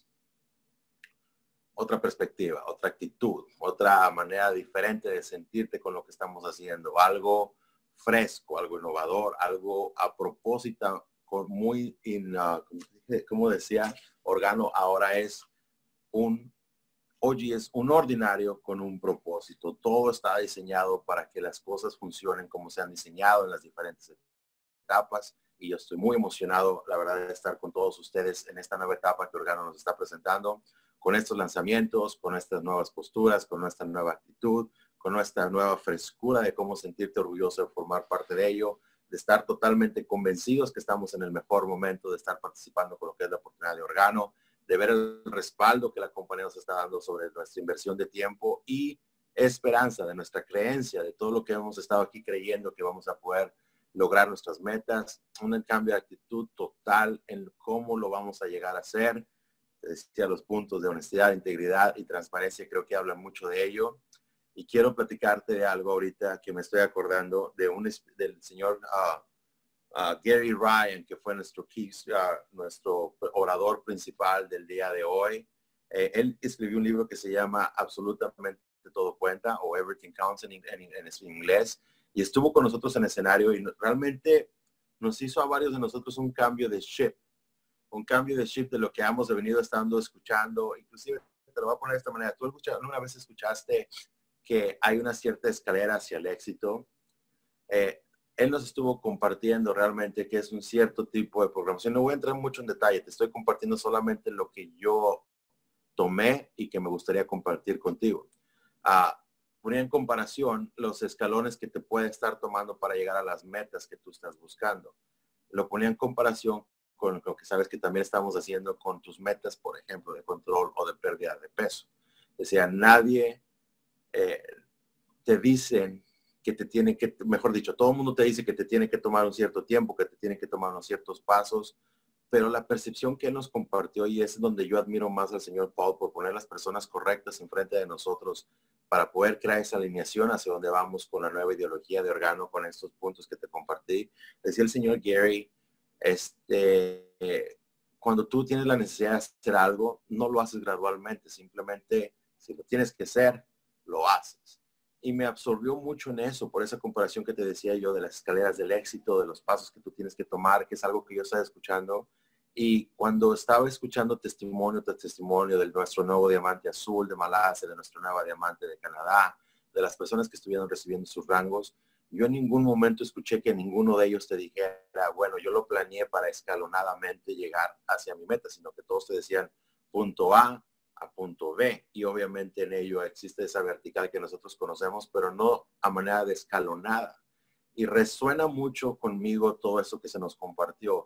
Otra perspectiva, otra actitud, otra manera diferente de sentirte con lo que estamos haciendo, algo fresco, algo innovador, algo a propósito, con muy, in, uh, como decía Organo, ahora es un, hoy es un ordinario con un propósito. Todo está diseñado para que las cosas funcionen como se han diseñado en las diferentes etapas, y yo estoy muy emocionado, la verdad, de estar con todos ustedes en esta nueva etapa que Organo nos está presentando, con estos lanzamientos, con estas nuevas posturas, con nuestra nueva actitud, con nuestra nueva frescura de cómo sentirte orgulloso de formar parte de ello, de estar totalmente convencidos que estamos en el mejor momento de estar participando con lo que es la oportunidad de Organo, de ver el respaldo que la compañía nos está dando sobre nuestra inversión de tiempo, y esperanza, de nuestra creencia, de todo lo que hemos estado aquí creyendo que vamos a poder lograr nuestras metas, un cambio de actitud total en cómo lo vamos a llegar a hacer. Decía, los puntos de honestidad, integridad y transparencia, creo que hablan mucho de ello. Y quiero platicarte de algo ahorita que me estoy acordando de un, del señor uh, uh, Gary Ryan, que fue nuestro, uh, nuestro orador principal del día de hoy. Eh, él escribió un libro que se llama Absolutamente Todo Cuenta, o Everything Counts en, en, en, en inglés, y estuvo con nosotros en escenario y realmente nos hizo a varios de nosotros un cambio de chip, un cambio de chip de lo que hemos venido estando escuchando. Inclusive, te lo voy a poner de esta manera. ¿Tú alguna vez escuchaste que hay una cierta escalera hacia el éxito? Eh, él nos estuvo compartiendo realmente que es un cierto tipo de programación. No voy a entrar mucho en detalle, te estoy compartiendo solamente lo que yo tomé y que me gustaría compartir contigo. Uh, ponía en comparación los escalones que te puede estar tomando para llegar a las metas que tú estás buscando. Lo ponía en comparación con lo que sabes que también estamos haciendo con tus metas, por ejemplo, de control o de pérdida de peso. Decía, nadie eh, te dicen que te tiene que, mejor dicho, todo el mundo te dice que te tiene que tomar un cierto tiempo, que te tiene que tomar unos ciertos pasos, pero la percepción que él nos compartió, y es donde yo admiro más al señor Paul por poner las personas correctas enfrente de nosotros para poder crear esa alineación hacia donde vamos con la nueva ideología de Organo, con estos puntos que te compartí. Decía el señor Gary, este, eh, cuando tú tienes la necesidad de hacer algo, no lo haces gradualmente, simplemente si lo tienes que hacer, lo haces. Y me absorbió mucho en eso, por esa comparación que te decía yo de las escaleras del éxito, de los pasos que tú tienes que tomar, que es algo que yo estaba escuchando. Y cuando estaba escuchando testimonio tras testimonio de nuestro nuevo diamante azul de Malasia, de nuestro nuevo diamante de Canadá, de las personas que estuvieron recibiendo sus rangos, yo en ningún momento escuché que ninguno de ellos te dijera, bueno, yo lo planeé para escalonadamente llegar hacia mi meta, sino que todos te decían punto A a punto B. Y obviamente en ello existe esa vertical que nosotros conocemos, pero no a manera de escalonada. Y resuena mucho conmigo todo eso que se nos compartió.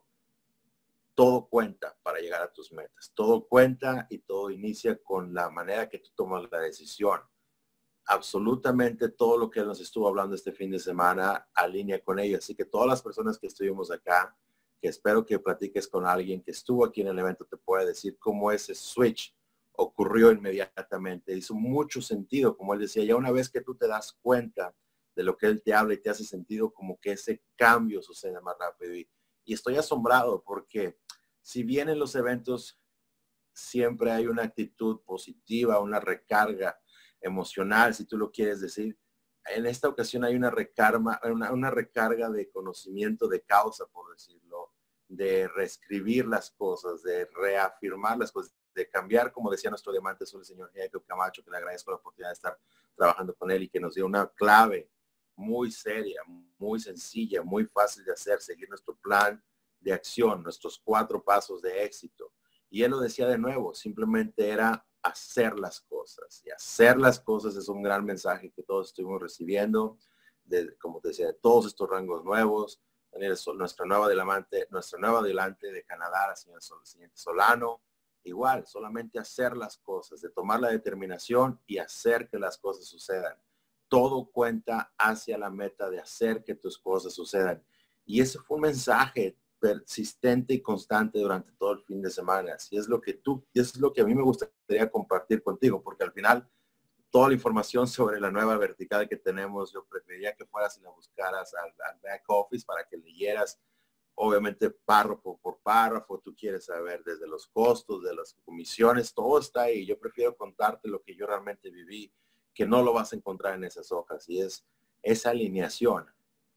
Todo cuenta para llegar a tus metas. Todo cuenta y todo inicia con la manera que tú tomas la decisión. Absolutamente todo lo que él nos estuvo hablando este fin de semana alinea con ello. Así que todas las personas que estuvimos acá, que espero que platiques con alguien que estuvo aquí en el evento, te puede decir cómo ese switch ocurrió inmediatamente. Hizo mucho sentido, como él decía, ya una vez que tú te das cuenta de lo que él te habla y te hace sentido, como que ese cambio sucede más rápido. Y, y estoy asombrado porque si bien en los eventos siempre hay una actitud positiva, una recarga emocional, si tú lo quieres decir, en esta ocasión hay una recarga, una, una recarga de conocimiento de causa, por decirlo, de reescribir las cosas, de reafirmar las cosas, de cambiar, como decía nuestro diamante azul, el señor Jacob Camacho, que le agradezco la oportunidad de estar trabajando con él y que nos dio una clave muy seria, muy sencilla, muy fácil de hacer, seguir nuestro plan de acción, nuestros cuatro pasos de éxito. Y él lo decía de nuevo, simplemente era hacer las cosas. Y hacer las cosas es un gran mensaje que todos estuvimos recibiendo, de, como te decía, de todos estos rangos nuevos. Nuestra nueva diamante, nuestra nueva adelante de Canadá, la señora Sol, siguiente Solano. Igual, solamente hacer las cosas, de tomar la determinación y hacer que las cosas sucedan. Todo cuenta hacia la meta de hacer que tus cosas sucedan. Y ese fue un mensaje persistente y constante durante todo el fin de semana. Y es lo que tú, y es lo que a mí me gustaría compartir contigo, porque al final toda la información sobre la nueva vertical que tenemos, yo preferiría que fueras y la buscaras al, al back office para que leyeras, obviamente párrafo por párrafo. Tú quieres saber desde los costos, de las comisiones, todo está ahí. Yo prefiero contarte lo que yo realmente viví, que no lo vas a encontrar en esas hojas, y es esa alineación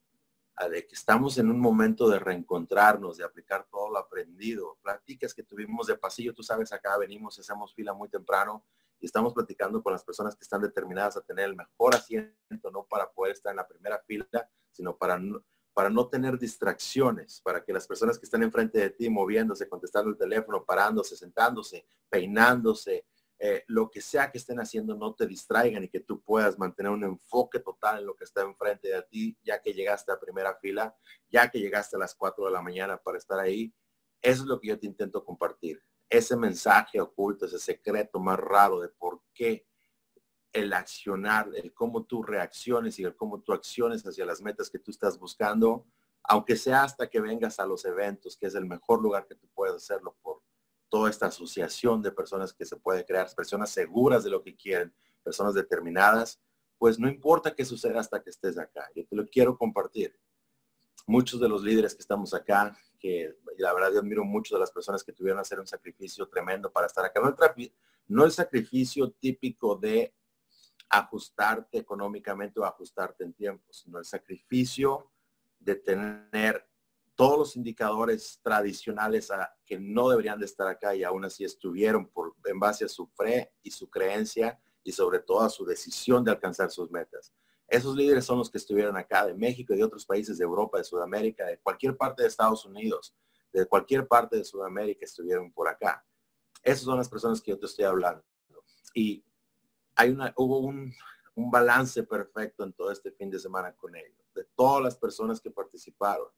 de que estamos en un momento de reencontrarnos, de aplicar todo lo aprendido. Platicas que tuvimos de pasillo, tú sabes, acá venimos, hacemos fila muy temprano y estamos platicando con las personas que están determinadas a tener el mejor asiento, no para poder estar en la primera fila, sino para no, para no tener distracciones, para que las personas que están enfrente de ti, moviéndose, contestando el teléfono, parándose, sentándose, peinándose, Eh, lo que sea que estén haciendo, no te distraigan y que tú puedas mantener un enfoque total en lo que está enfrente de ti, ya que llegaste a primera fila, ya que llegaste a las cuatro de la mañana para estar ahí. Eso es lo que yo te intento compartir. Ese mensaje oculto, ese secreto más raro de por qué el accionar, el cómo tú reacciones y el cómo tú acciones hacia las metas que tú estás buscando, aunque sea hasta que vengas a los eventos, que es el mejor lugar que tú puedes hacerlo por toda esta asociación de personas que se puede crear, personas seguras de lo que quieren, personas determinadas, pues no importa qué suceda hasta que estés acá. Yo te lo quiero compartir. Muchos de los líderes que estamos acá, que la verdad yo admiro mucho de las personas que tuvieron que hacer un sacrificio tremendo para estar acá. No el, no el sacrificio típico de ajustarte económicamente o ajustarte en tiempo, sino el sacrificio de tener todos los indicadores tradicionales a, que no deberían de estar acá y aún así estuvieron por, en base a su fe y su creencia y sobre todo a su decisión de alcanzar sus metas. Esos líderes son los que estuvieron acá de México y de otros países de Europa, de Sudamérica, de cualquier parte de Estados Unidos, de cualquier parte de Sudamérica estuvieron por acá. Esas son las personas que yo te estoy hablando. Y hay una, hubo un, un balance perfecto en todo este fin de semana con ellos. De todas las personas que participaron,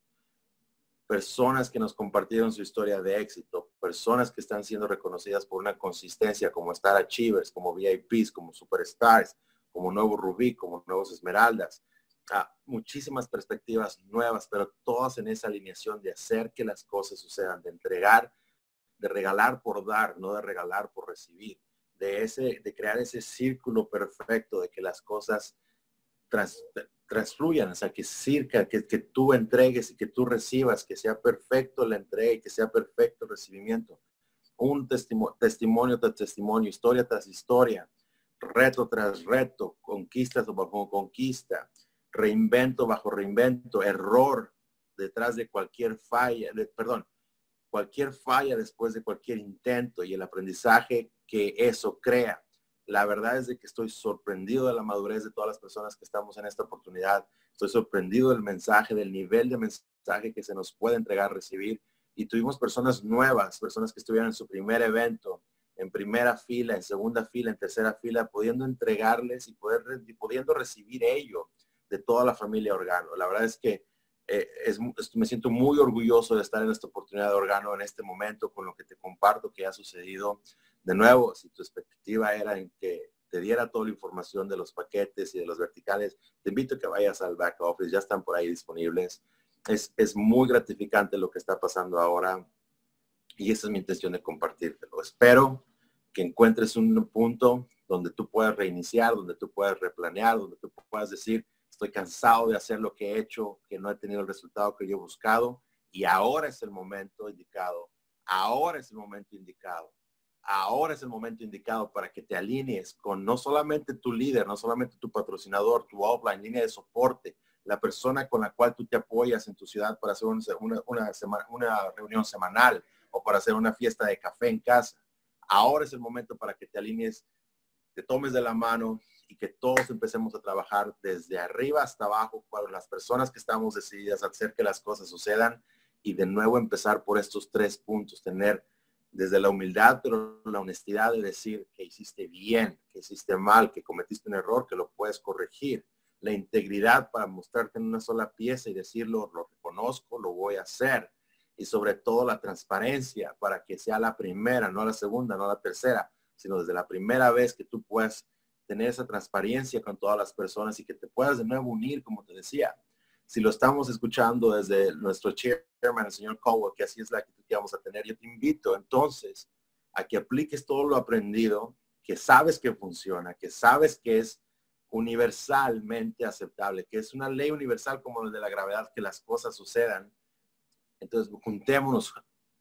personas que nos compartieron su historia de éxito, personas que están siendo reconocidas por una consistencia como Star Achievers, como V I Ps, como Superstars, como Nuevo Rubí, como Nuevos Esmeraldas. Ah, muchísimas perspectivas nuevas, pero todas en esa alineación de hacer que las cosas sucedan, de entregar, de regalar por dar, no de regalar por recibir, de, ese, de crear ese círculo perfecto de que las cosas trans, transfluyan, o sea, que circa, que, que tú entregues y que tú recibas, que sea perfecto la entrega y que sea perfecto el recibimiento. Un testimonio, testimonio tras testimonio, historia tras historia, reto tras reto, conquista bajo conquista, reinvento bajo reinvento, error detrás de cualquier falla, de, perdón, cualquier falla después de cualquier intento y el aprendizaje que eso crea. La verdad es de que estoy sorprendido de la madurez de todas las personas que estamos en esta oportunidad. Estoy sorprendido del mensaje, del nivel de mensaje que se nos puede entregar, recibir. Y tuvimos personas nuevas, personas que estuvieron en su primer evento, en primera fila, en segunda fila, en tercera fila, pudiendo entregarles y, poder, y pudiendo recibir ello de toda la familia Organo. La verdad es que eh, es, es, me siento muy orgulloso de estar en esta oportunidad de Organo en este momento, con lo que te comparto que ha sucedido. De nuevo, si tu expectativa era en que te diera toda la información de los paquetes y de los verticales, te invito a que vayas al back office, ya están por ahí disponibles. Es, es muy gratificante lo que está pasando ahora y esa es mi intención de compartírtelo. Espero que encuentres un punto donde tú puedas reiniciar, donde tú puedas replanear, donde tú puedas decir, estoy cansado de hacer lo que he hecho, que no he tenido el resultado que yo he buscado y ahora es el momento indicado, ahora es el momento indicado. Ahora es el momento indicado para que te alinees con no solamente tu líder, no solamente tu patrocinador, tu offline, línea de soporte, la persona con la cual tú te apoyas en tu ciudad para hacer una, una, una, semana, una reunión semanal o para hacer una fiesta de café en casa. Ahora es el momento para que te alinees, te tomes de la mano y que todos empecemos a trabajar desde arriba hasta abajo para las personas que estamos decididas a hacer que las cosas sucedan y de nuevo empezar por estos tres puntos, tener desde la humildad, pero la honestidad de decir que hiciste bien, que hiciste mal, que cometiste un error, que lo puedes corregir. La integridad para mostrarte en una sola pieza y decirlo, lo reconozco, lo voy a hacer. Y sobre todo la transparencia para que sea la primera, no la segunda, no la tercera, sino desde la primera vez que tú puedas tener esa transparencia con todas las personas y que te puedas de nuevo unir, como te decía. Si lo estamos escuchando desde nuestro chairman, el señor Cowell, que así es la actitud que vamos a tener, yo te invito entonces a que apliques todo lo aprendido, que sabes que funciona, que sabes que es universalmente aceptable, que es una ley universal como la de la gravedad, que las cosas sucedan. Entonces, juntémonos,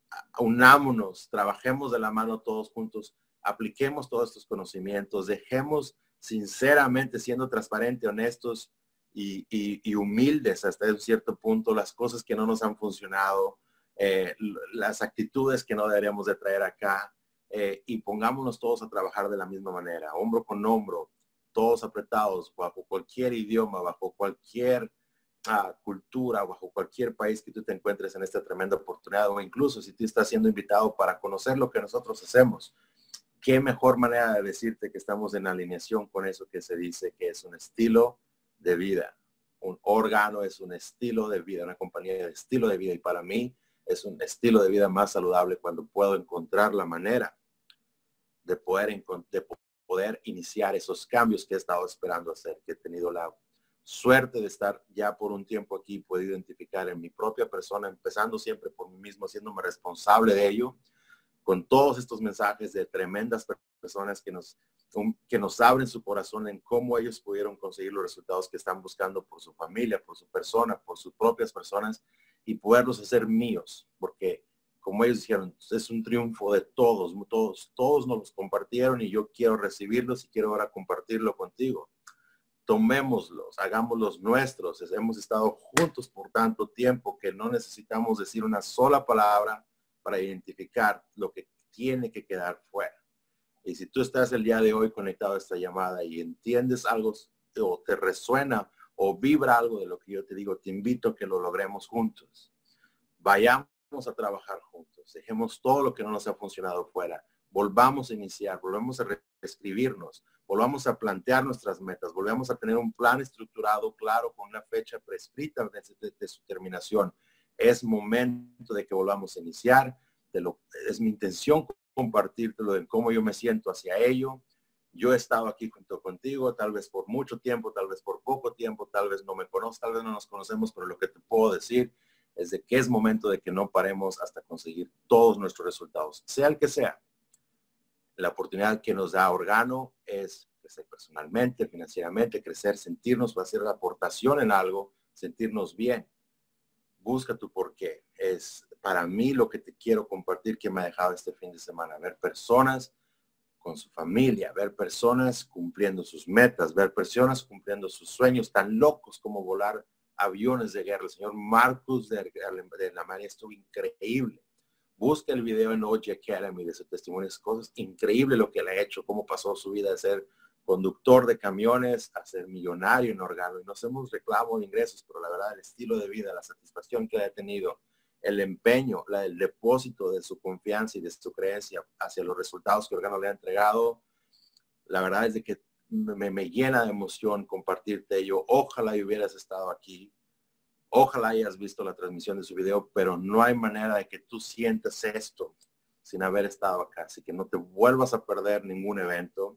unámonos, trabajemos de la mano todos juntos, apliquemos todos estos conocimientos, dejemos sinceramente, siendo transparentes, honestos, Y, y, y humildes hasta un cierto punto, las cosas que no nos han funcionado, eh, las actitudes que no deberíamos de traer acá, eh, y pongámonos todos a trabajar de la misma manera, hombro con hombro, todos apretados, bajo cualquier idioma, bajo cualquier uh, cultura, bajo cualquier país que tú te encuentres en esta tremenda oportunidad, o incluso si tú estás siendo invitado para conocer lo que nosotros hacemos. Qué mejor manera de decirte que estamos en alineación con eso que se dice que es un estilo de vida. Un órgano es un estilo de vida, una compañía de estilo de vida. Y para mí es un estilo de vida más saludable cuando puedo encontrar la manera de poder, de poder iniciar esos cambios que he estado esperando hacer, que he tenido la suerte de estar ya por un tiempo aquí, puedo identificar en mi propia persona, empezando siempre por mí mismo, haciéndome responsable de ello, con todos estos mensajes de tremendas personas que nos, que nos abren su corazón en cómo ellos pudieron conseguir los resultados que están buscando por su familia, por su persona, por sus propias personas, y poderlos hacer míos, porque como ellos dijeron, es un triunfo de todos, todos, todos nos los compartieron y yo quiero recibirlos y quiero ahora compartirlo contigo. Tomémoslos, hagámoslos nuestros. Hemos estado juntos por tanto tiempo que no necesitamos decir una sola palabra para identificar lo que tiene que quedar fuera. Y si tú estás el día de hoy conectado a esta llamada y entiendes algo o te resuena o vibra algo de lo que yo te digo, te invito a que lo logremos juntos. Vayamos a trabajar juntos. Dejemos todo lo que no nos ha funcionado fuera. Volvamos a iniciar, volvamos a reescribirnos, volvamos a plantear nuestras metas, volvamos a tener un plan estructurado, claro, con una fecha prescrita de, de, de su terminación. Es momento de que volvamos a iniciar. De lo, es mi intención compartírtelo de cómo yo me siento hacia ello. Yo he estado aquí junto contigo, tal vez por mucho tiempo, tal vez por poco tiempo, tal vez no me conozco, tal vez no nos conocemos, pero lo que te puedo decir es de que es momento de que no paremos hasta conseguir todos nuestros resultados, sea el que sea. La oportunidad que nos da Organo es crecer personalmente, financieramente, crecer, sentirnos, hacer la aportación en algo, sentirnos bien. Busca tu porqué. Es para mí lo que te quiero compartir que me ha dejado este fin de semana. Ver personas con su familia, ver personas cumpliendo sus metas, ver personas cumpliendo sus sueños tan locos como volar aviones de guerra. El señor Marcus de, de la María estuvo increíble. Busca el video en O G Academy de su testimonio. Es cosas increíbles lo que le ha hecho, cómo pasó su vida de ser conductor de camiones a ser millonario en Organo. Y no hacemos reclamo de ingresos, pero la verdad, el estilo de vida, la satisfacción que ha tenido, el empeño, la, el depósito de su confianza y de su creencia hacia los resultados que Organo le ha entregado, la verdad es de que me, me llena de emoción compartirte ello. Ojalá y hubieras estado aquí. Ojalá hayas visto la transmisión de su video, pero no hay manera de que tú sientas esto sin haber estado acá. Así que no te vuelvas a perder ningún evento.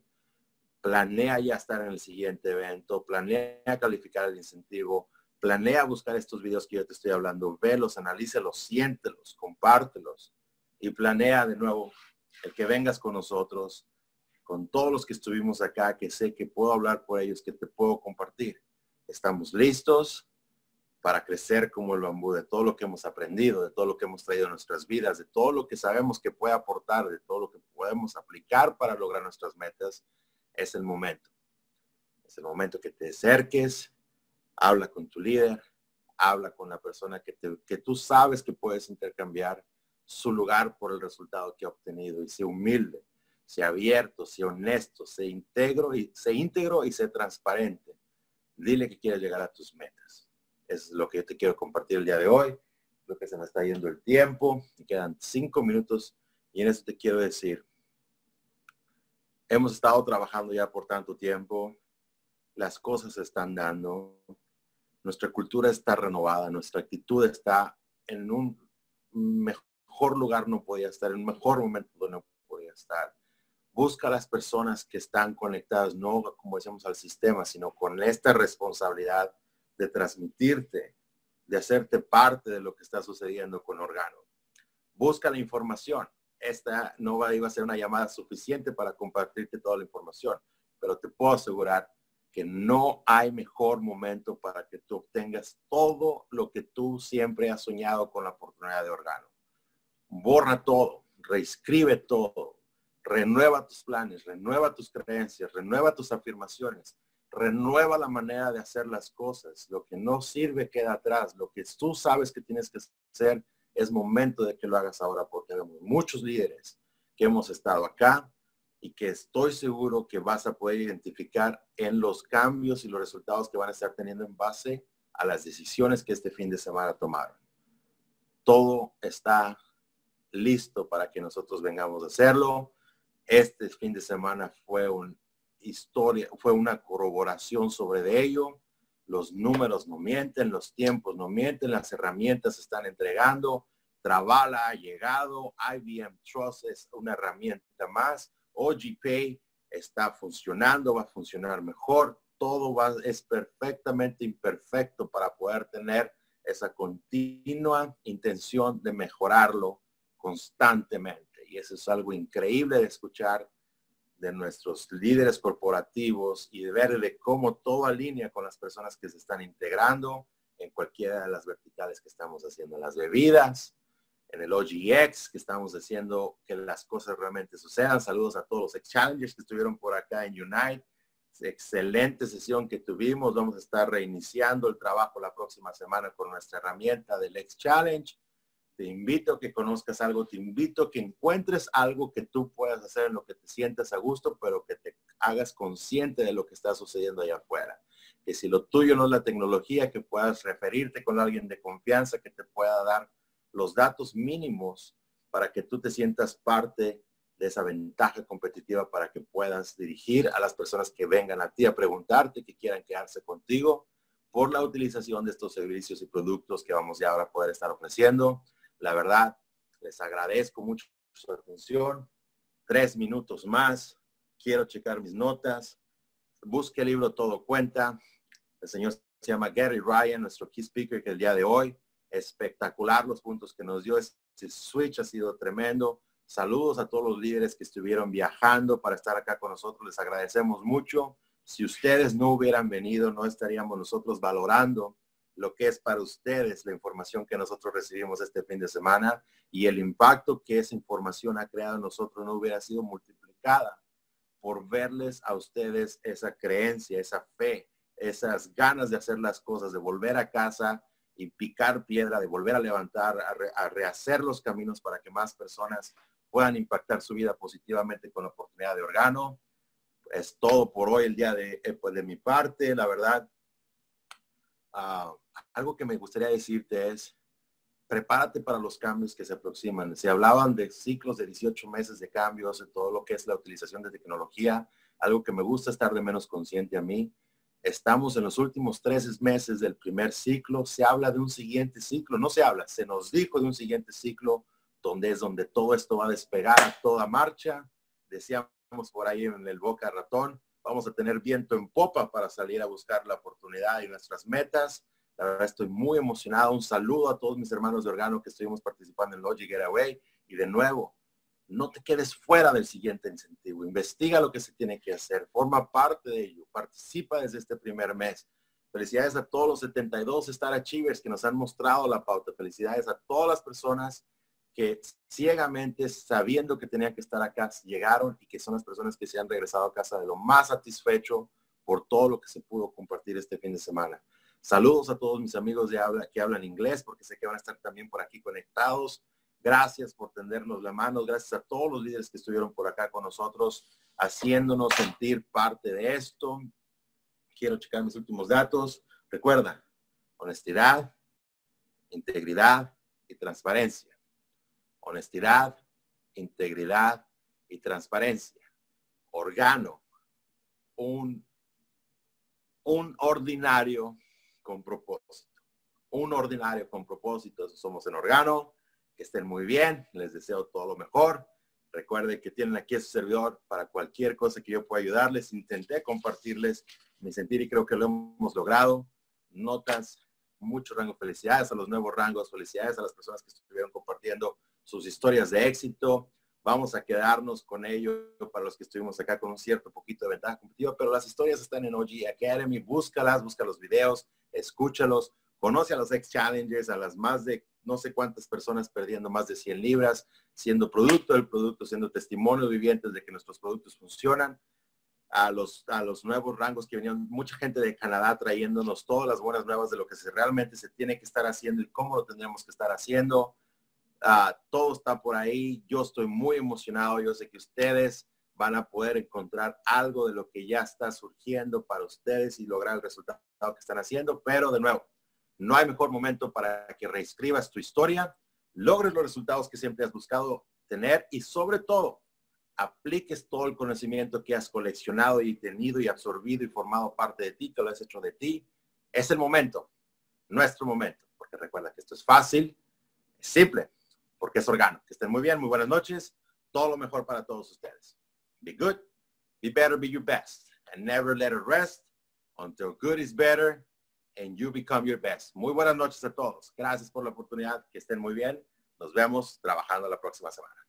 Planea ya estar en el siguiente evento. Planea calificar el incentivo. Planea buscar estos videos que yo te estoy hablando. Velos, analícelos, siéntelos, compártelos. Y planea de nuevo el que vengas con nosotros, con todos los que estuvimos acá, que sé que puedo hablar por ellos, que te puedo compartir. Estamos listos para crecer como el bambú, de todo lo que hemos aprendido, de todo lo que hemos traído en nuestras vidas, de todo lo que sabemos que puede aportar, de todo lo que podemos aplicar para lograr nuestras metas. Es el momento. Es el momento que te acerques, habla con tu líder, habla con la persona que, te, que tú sabes que puedes intercambiar su lugar por el resultado que ha obtenido, y sé humilde, sé abierto, sé honesto, sé íntegro y sé íntegro y sé transparente. Dile que quieres llegar a tus metas. Es lo que yo te quiero compartir el día de hoy. Creo que se me está yendo el tiempo. Me quedan cinco minutos y en eso te quiero decir. Hemos estado trabajando ya por tanto tiempo. Las cosas se están dando. Nuestra cultura está renovada. Nuestra actitud está en un mejor lugar. No podía estar en un mejor momento donde no podía estar. Busca a las personas que están conectadas, no como decíamos al sistema, sino con esta responsabilidad de transmitirte, de hacerte parte de lo que está sucediendo con Organo. Busca la información. Esta no va, iba a ser una llamada suficiente para compartirte toda la información, pero te puedo asegurar que no hay mejor momento para que tú obtengas todo lo que tú siempre has soñado con la oportunidad de Organo. Borra todo, reescribe todo, renueva tus planes, renueva tus creencias, renueva tus afirmaciones. Renueva la manera de hacer las cosas. Lo que no sirve queda atrás. Lo que tú sabes que tienes que hacer, es momento de que lo hagas ahora, porque tenemos muchos líderes que hemos estado acá y que estoy seguro que vas a poder identificar en los cambios y los resultados que van a estar teniendo en base a las decisiones que este fin de semana tomaron. Todo está listo para que nosotros vengamos a hacerlo. Este fin de semana fue un historia, fue una corroboración sobre de ello. Los números no mienten, los tiempos no mienten, las herramientas se están entregando. Travala ha llegado, I B M Trust es una herramienta más, O G Pay está funcionando, va a funcionar mejor. Todo va, es perfectamente imperfecto para poder tener esa continua intención de mejorarlo constantemente. Y eso es algo increíble de escuchar de nuestros líderes corporativos y de ver de cómo todo alinea con las personas que se están integrando en cualquiera de las verticales que estamos haciendo, en las bebidas, en el O G X, que estamos haciendo que las cosas realmente sucedan. Saludos a todos los X-Challengers que estuvieron por acá en Unite. Excelente sesión que tuvimos. Vamos a estar reiniciando el trabajo la próxima semana con nuestra herramienta del X-Challenge. Te invito a que conozcas algo, te invito a que encuentres algo que tú puedas hacer en lo que te sientas a gusto, pero que te hagas consciente de lo que está sucediendo allá afuera. Que si lo tuyo no es la tecnología, que puedas referirte con alguien de confianza que te pueda dar los datos mínimos para que tú te sientas parte de esa ventaja competitiva para que puedas dirigir a las personas que vengan a ti a preguntarte, que quieran quedarse contigo por la utilización de estos servicios y productos que vamos ya ahora a poder estar ofreciendo. La verdad, les agradezco mucho su atención. Tres minutos más. Quiero checar mis notas. Busque el libro Todo Cuenta. El señor se llama Gary Ryan, nuestro key speaker que el día de hoy. Espectacular los puntos que nos dio. Este switch ha sido tremendo. Saludos a todos los líderes que estuvieron viajando para estar acá con nosotros. Les agradecemos mucho. Si ustedes no hubieran venido, no estaríamos nosotros valorando lo que es para ustedes la información que nosotros recibimos este fin de semana, y el impacto que esa información ha creado en nosotros no hubiera sido multiplicada por verles a ustedes esa creencia, esa fe, esas ganas de hacer las cosas, de volver a casa y picar piedra, de volver a levantar, a, re, a rehacer los caminos para que más personas puedan impactar su vida positivamente con la oportunidad de Organo. Es todo por hoy el día de, pues de mi parte. La verdad, uh, algo que me gustaría decirte es, prepárate para los cambios que se aproximan. Se hablaban de ciclos de dieciocho meses de cambios, de todo lo que es la utilización de tecnología, algo que me gusta estar de menos consciente a mí. Estamos en los últimos trece meses del primer ciclo. Se habla de un siguiente ciclo. No se habla, se nos dijo de un siguiente ciclo, donde es donde todo esto va a despegar a toda marcha. Decíamos por ahí en el Boca Ratón, vamos a tener viento en popa para salir a buscar la oportunidad y nuestras metas. La verdad estoy muy emocionado. Un saludo a todos mis hermanos de Organo que estuvimos participando en Logic Getaway. Y de nuevo, no te quedes fuera del siguiente incentivo. Investiga lo que se tiene que hacer. Forma parte de ello. Participa desde este primer mes. Felicidades a todos los setenta y dos Star Achievers que nos han mostrado la pauta. Felicidades a todas las personas que ciegamente, sabiendo que tenían que estar acá, llegaron, y que son las personas que se han regresado a casa de lo más satisfecho por todo lo que se pudo compartir este fin de semana. Saludos a todos mis amigos de habla, que hablan inglés, porque sé que van a estar también por aquí conectados. Gracias por tendernos la mano. Gracias a todos los líderes que estuvieron por acá con nosotros, haciéndonos sentir parte de esto. Quiero checar mis últimos datos. Recuerda, honestidad, integridad y transparencia. Honestidad, integridad y transparencia. Organo, un, un ordinario con propósito. Un ordinario con propósito. Eso somos en Organo. Que estén muy bien. Les deseo todo lo mejor. Recuerden que tienen aquí a su servidor para cualquier cosa que yo pueda ayudarles. Intenté compartirles mi sentir y creo que lo hemos logrado. Notas, mucho rango. Felicidades a los nuevos rangos. Felicidades a las personas que estuvieron compartiendo sus historias de éxito. Vamos a quedarnos con ello para los que estuvimos acá con un cierto poquito de ventaja competitiva, pero las historias están en O G Academy. Búscalas, busca los videos, escúchalos, conoce a los ex-challengers, a las más de no sé cuántas personas perdiendo más de cien libras, siendo producto del producto, siendo testimonios vivientes de que nuestros productos funcionan. A los, a los nuevos rangos que venían, mucha gente de Canadá trayéndonos todas las buenas nuevas de lo que se, realmente se tiene que estar haciendo y cómo lo tendremos que estar haciendo. Uh, todo está por ahí. Yo estoy muy emocionado. Yo sé que ustedes van a poder encontrar algo de lo que ya está surgiendo para ustedes y lograr el resultado que están haciendo. Pero de nuevo, no hay mejor momento para que reescribas tu historia, logres los resultados que siempre has buscado tener y sobre todo apliques todo el conocimiento que has coleccionado y tenido y absorbido y formado parte de ti, que lo has hecho de ti. Es el momento, nuestro momento, porque recuerda que esto es fácil, es simple, porque es Organo. Que estén muy bien, muy buenas noches, todo lo mejor para todos ustedes. Be good, Be better, be your best, and never let it rest until good is better and you become your best. Muy buenas noches a todos. Gracias por la oportunidad. Que estén muy bien. Nos vemos trabajando la próxima semana.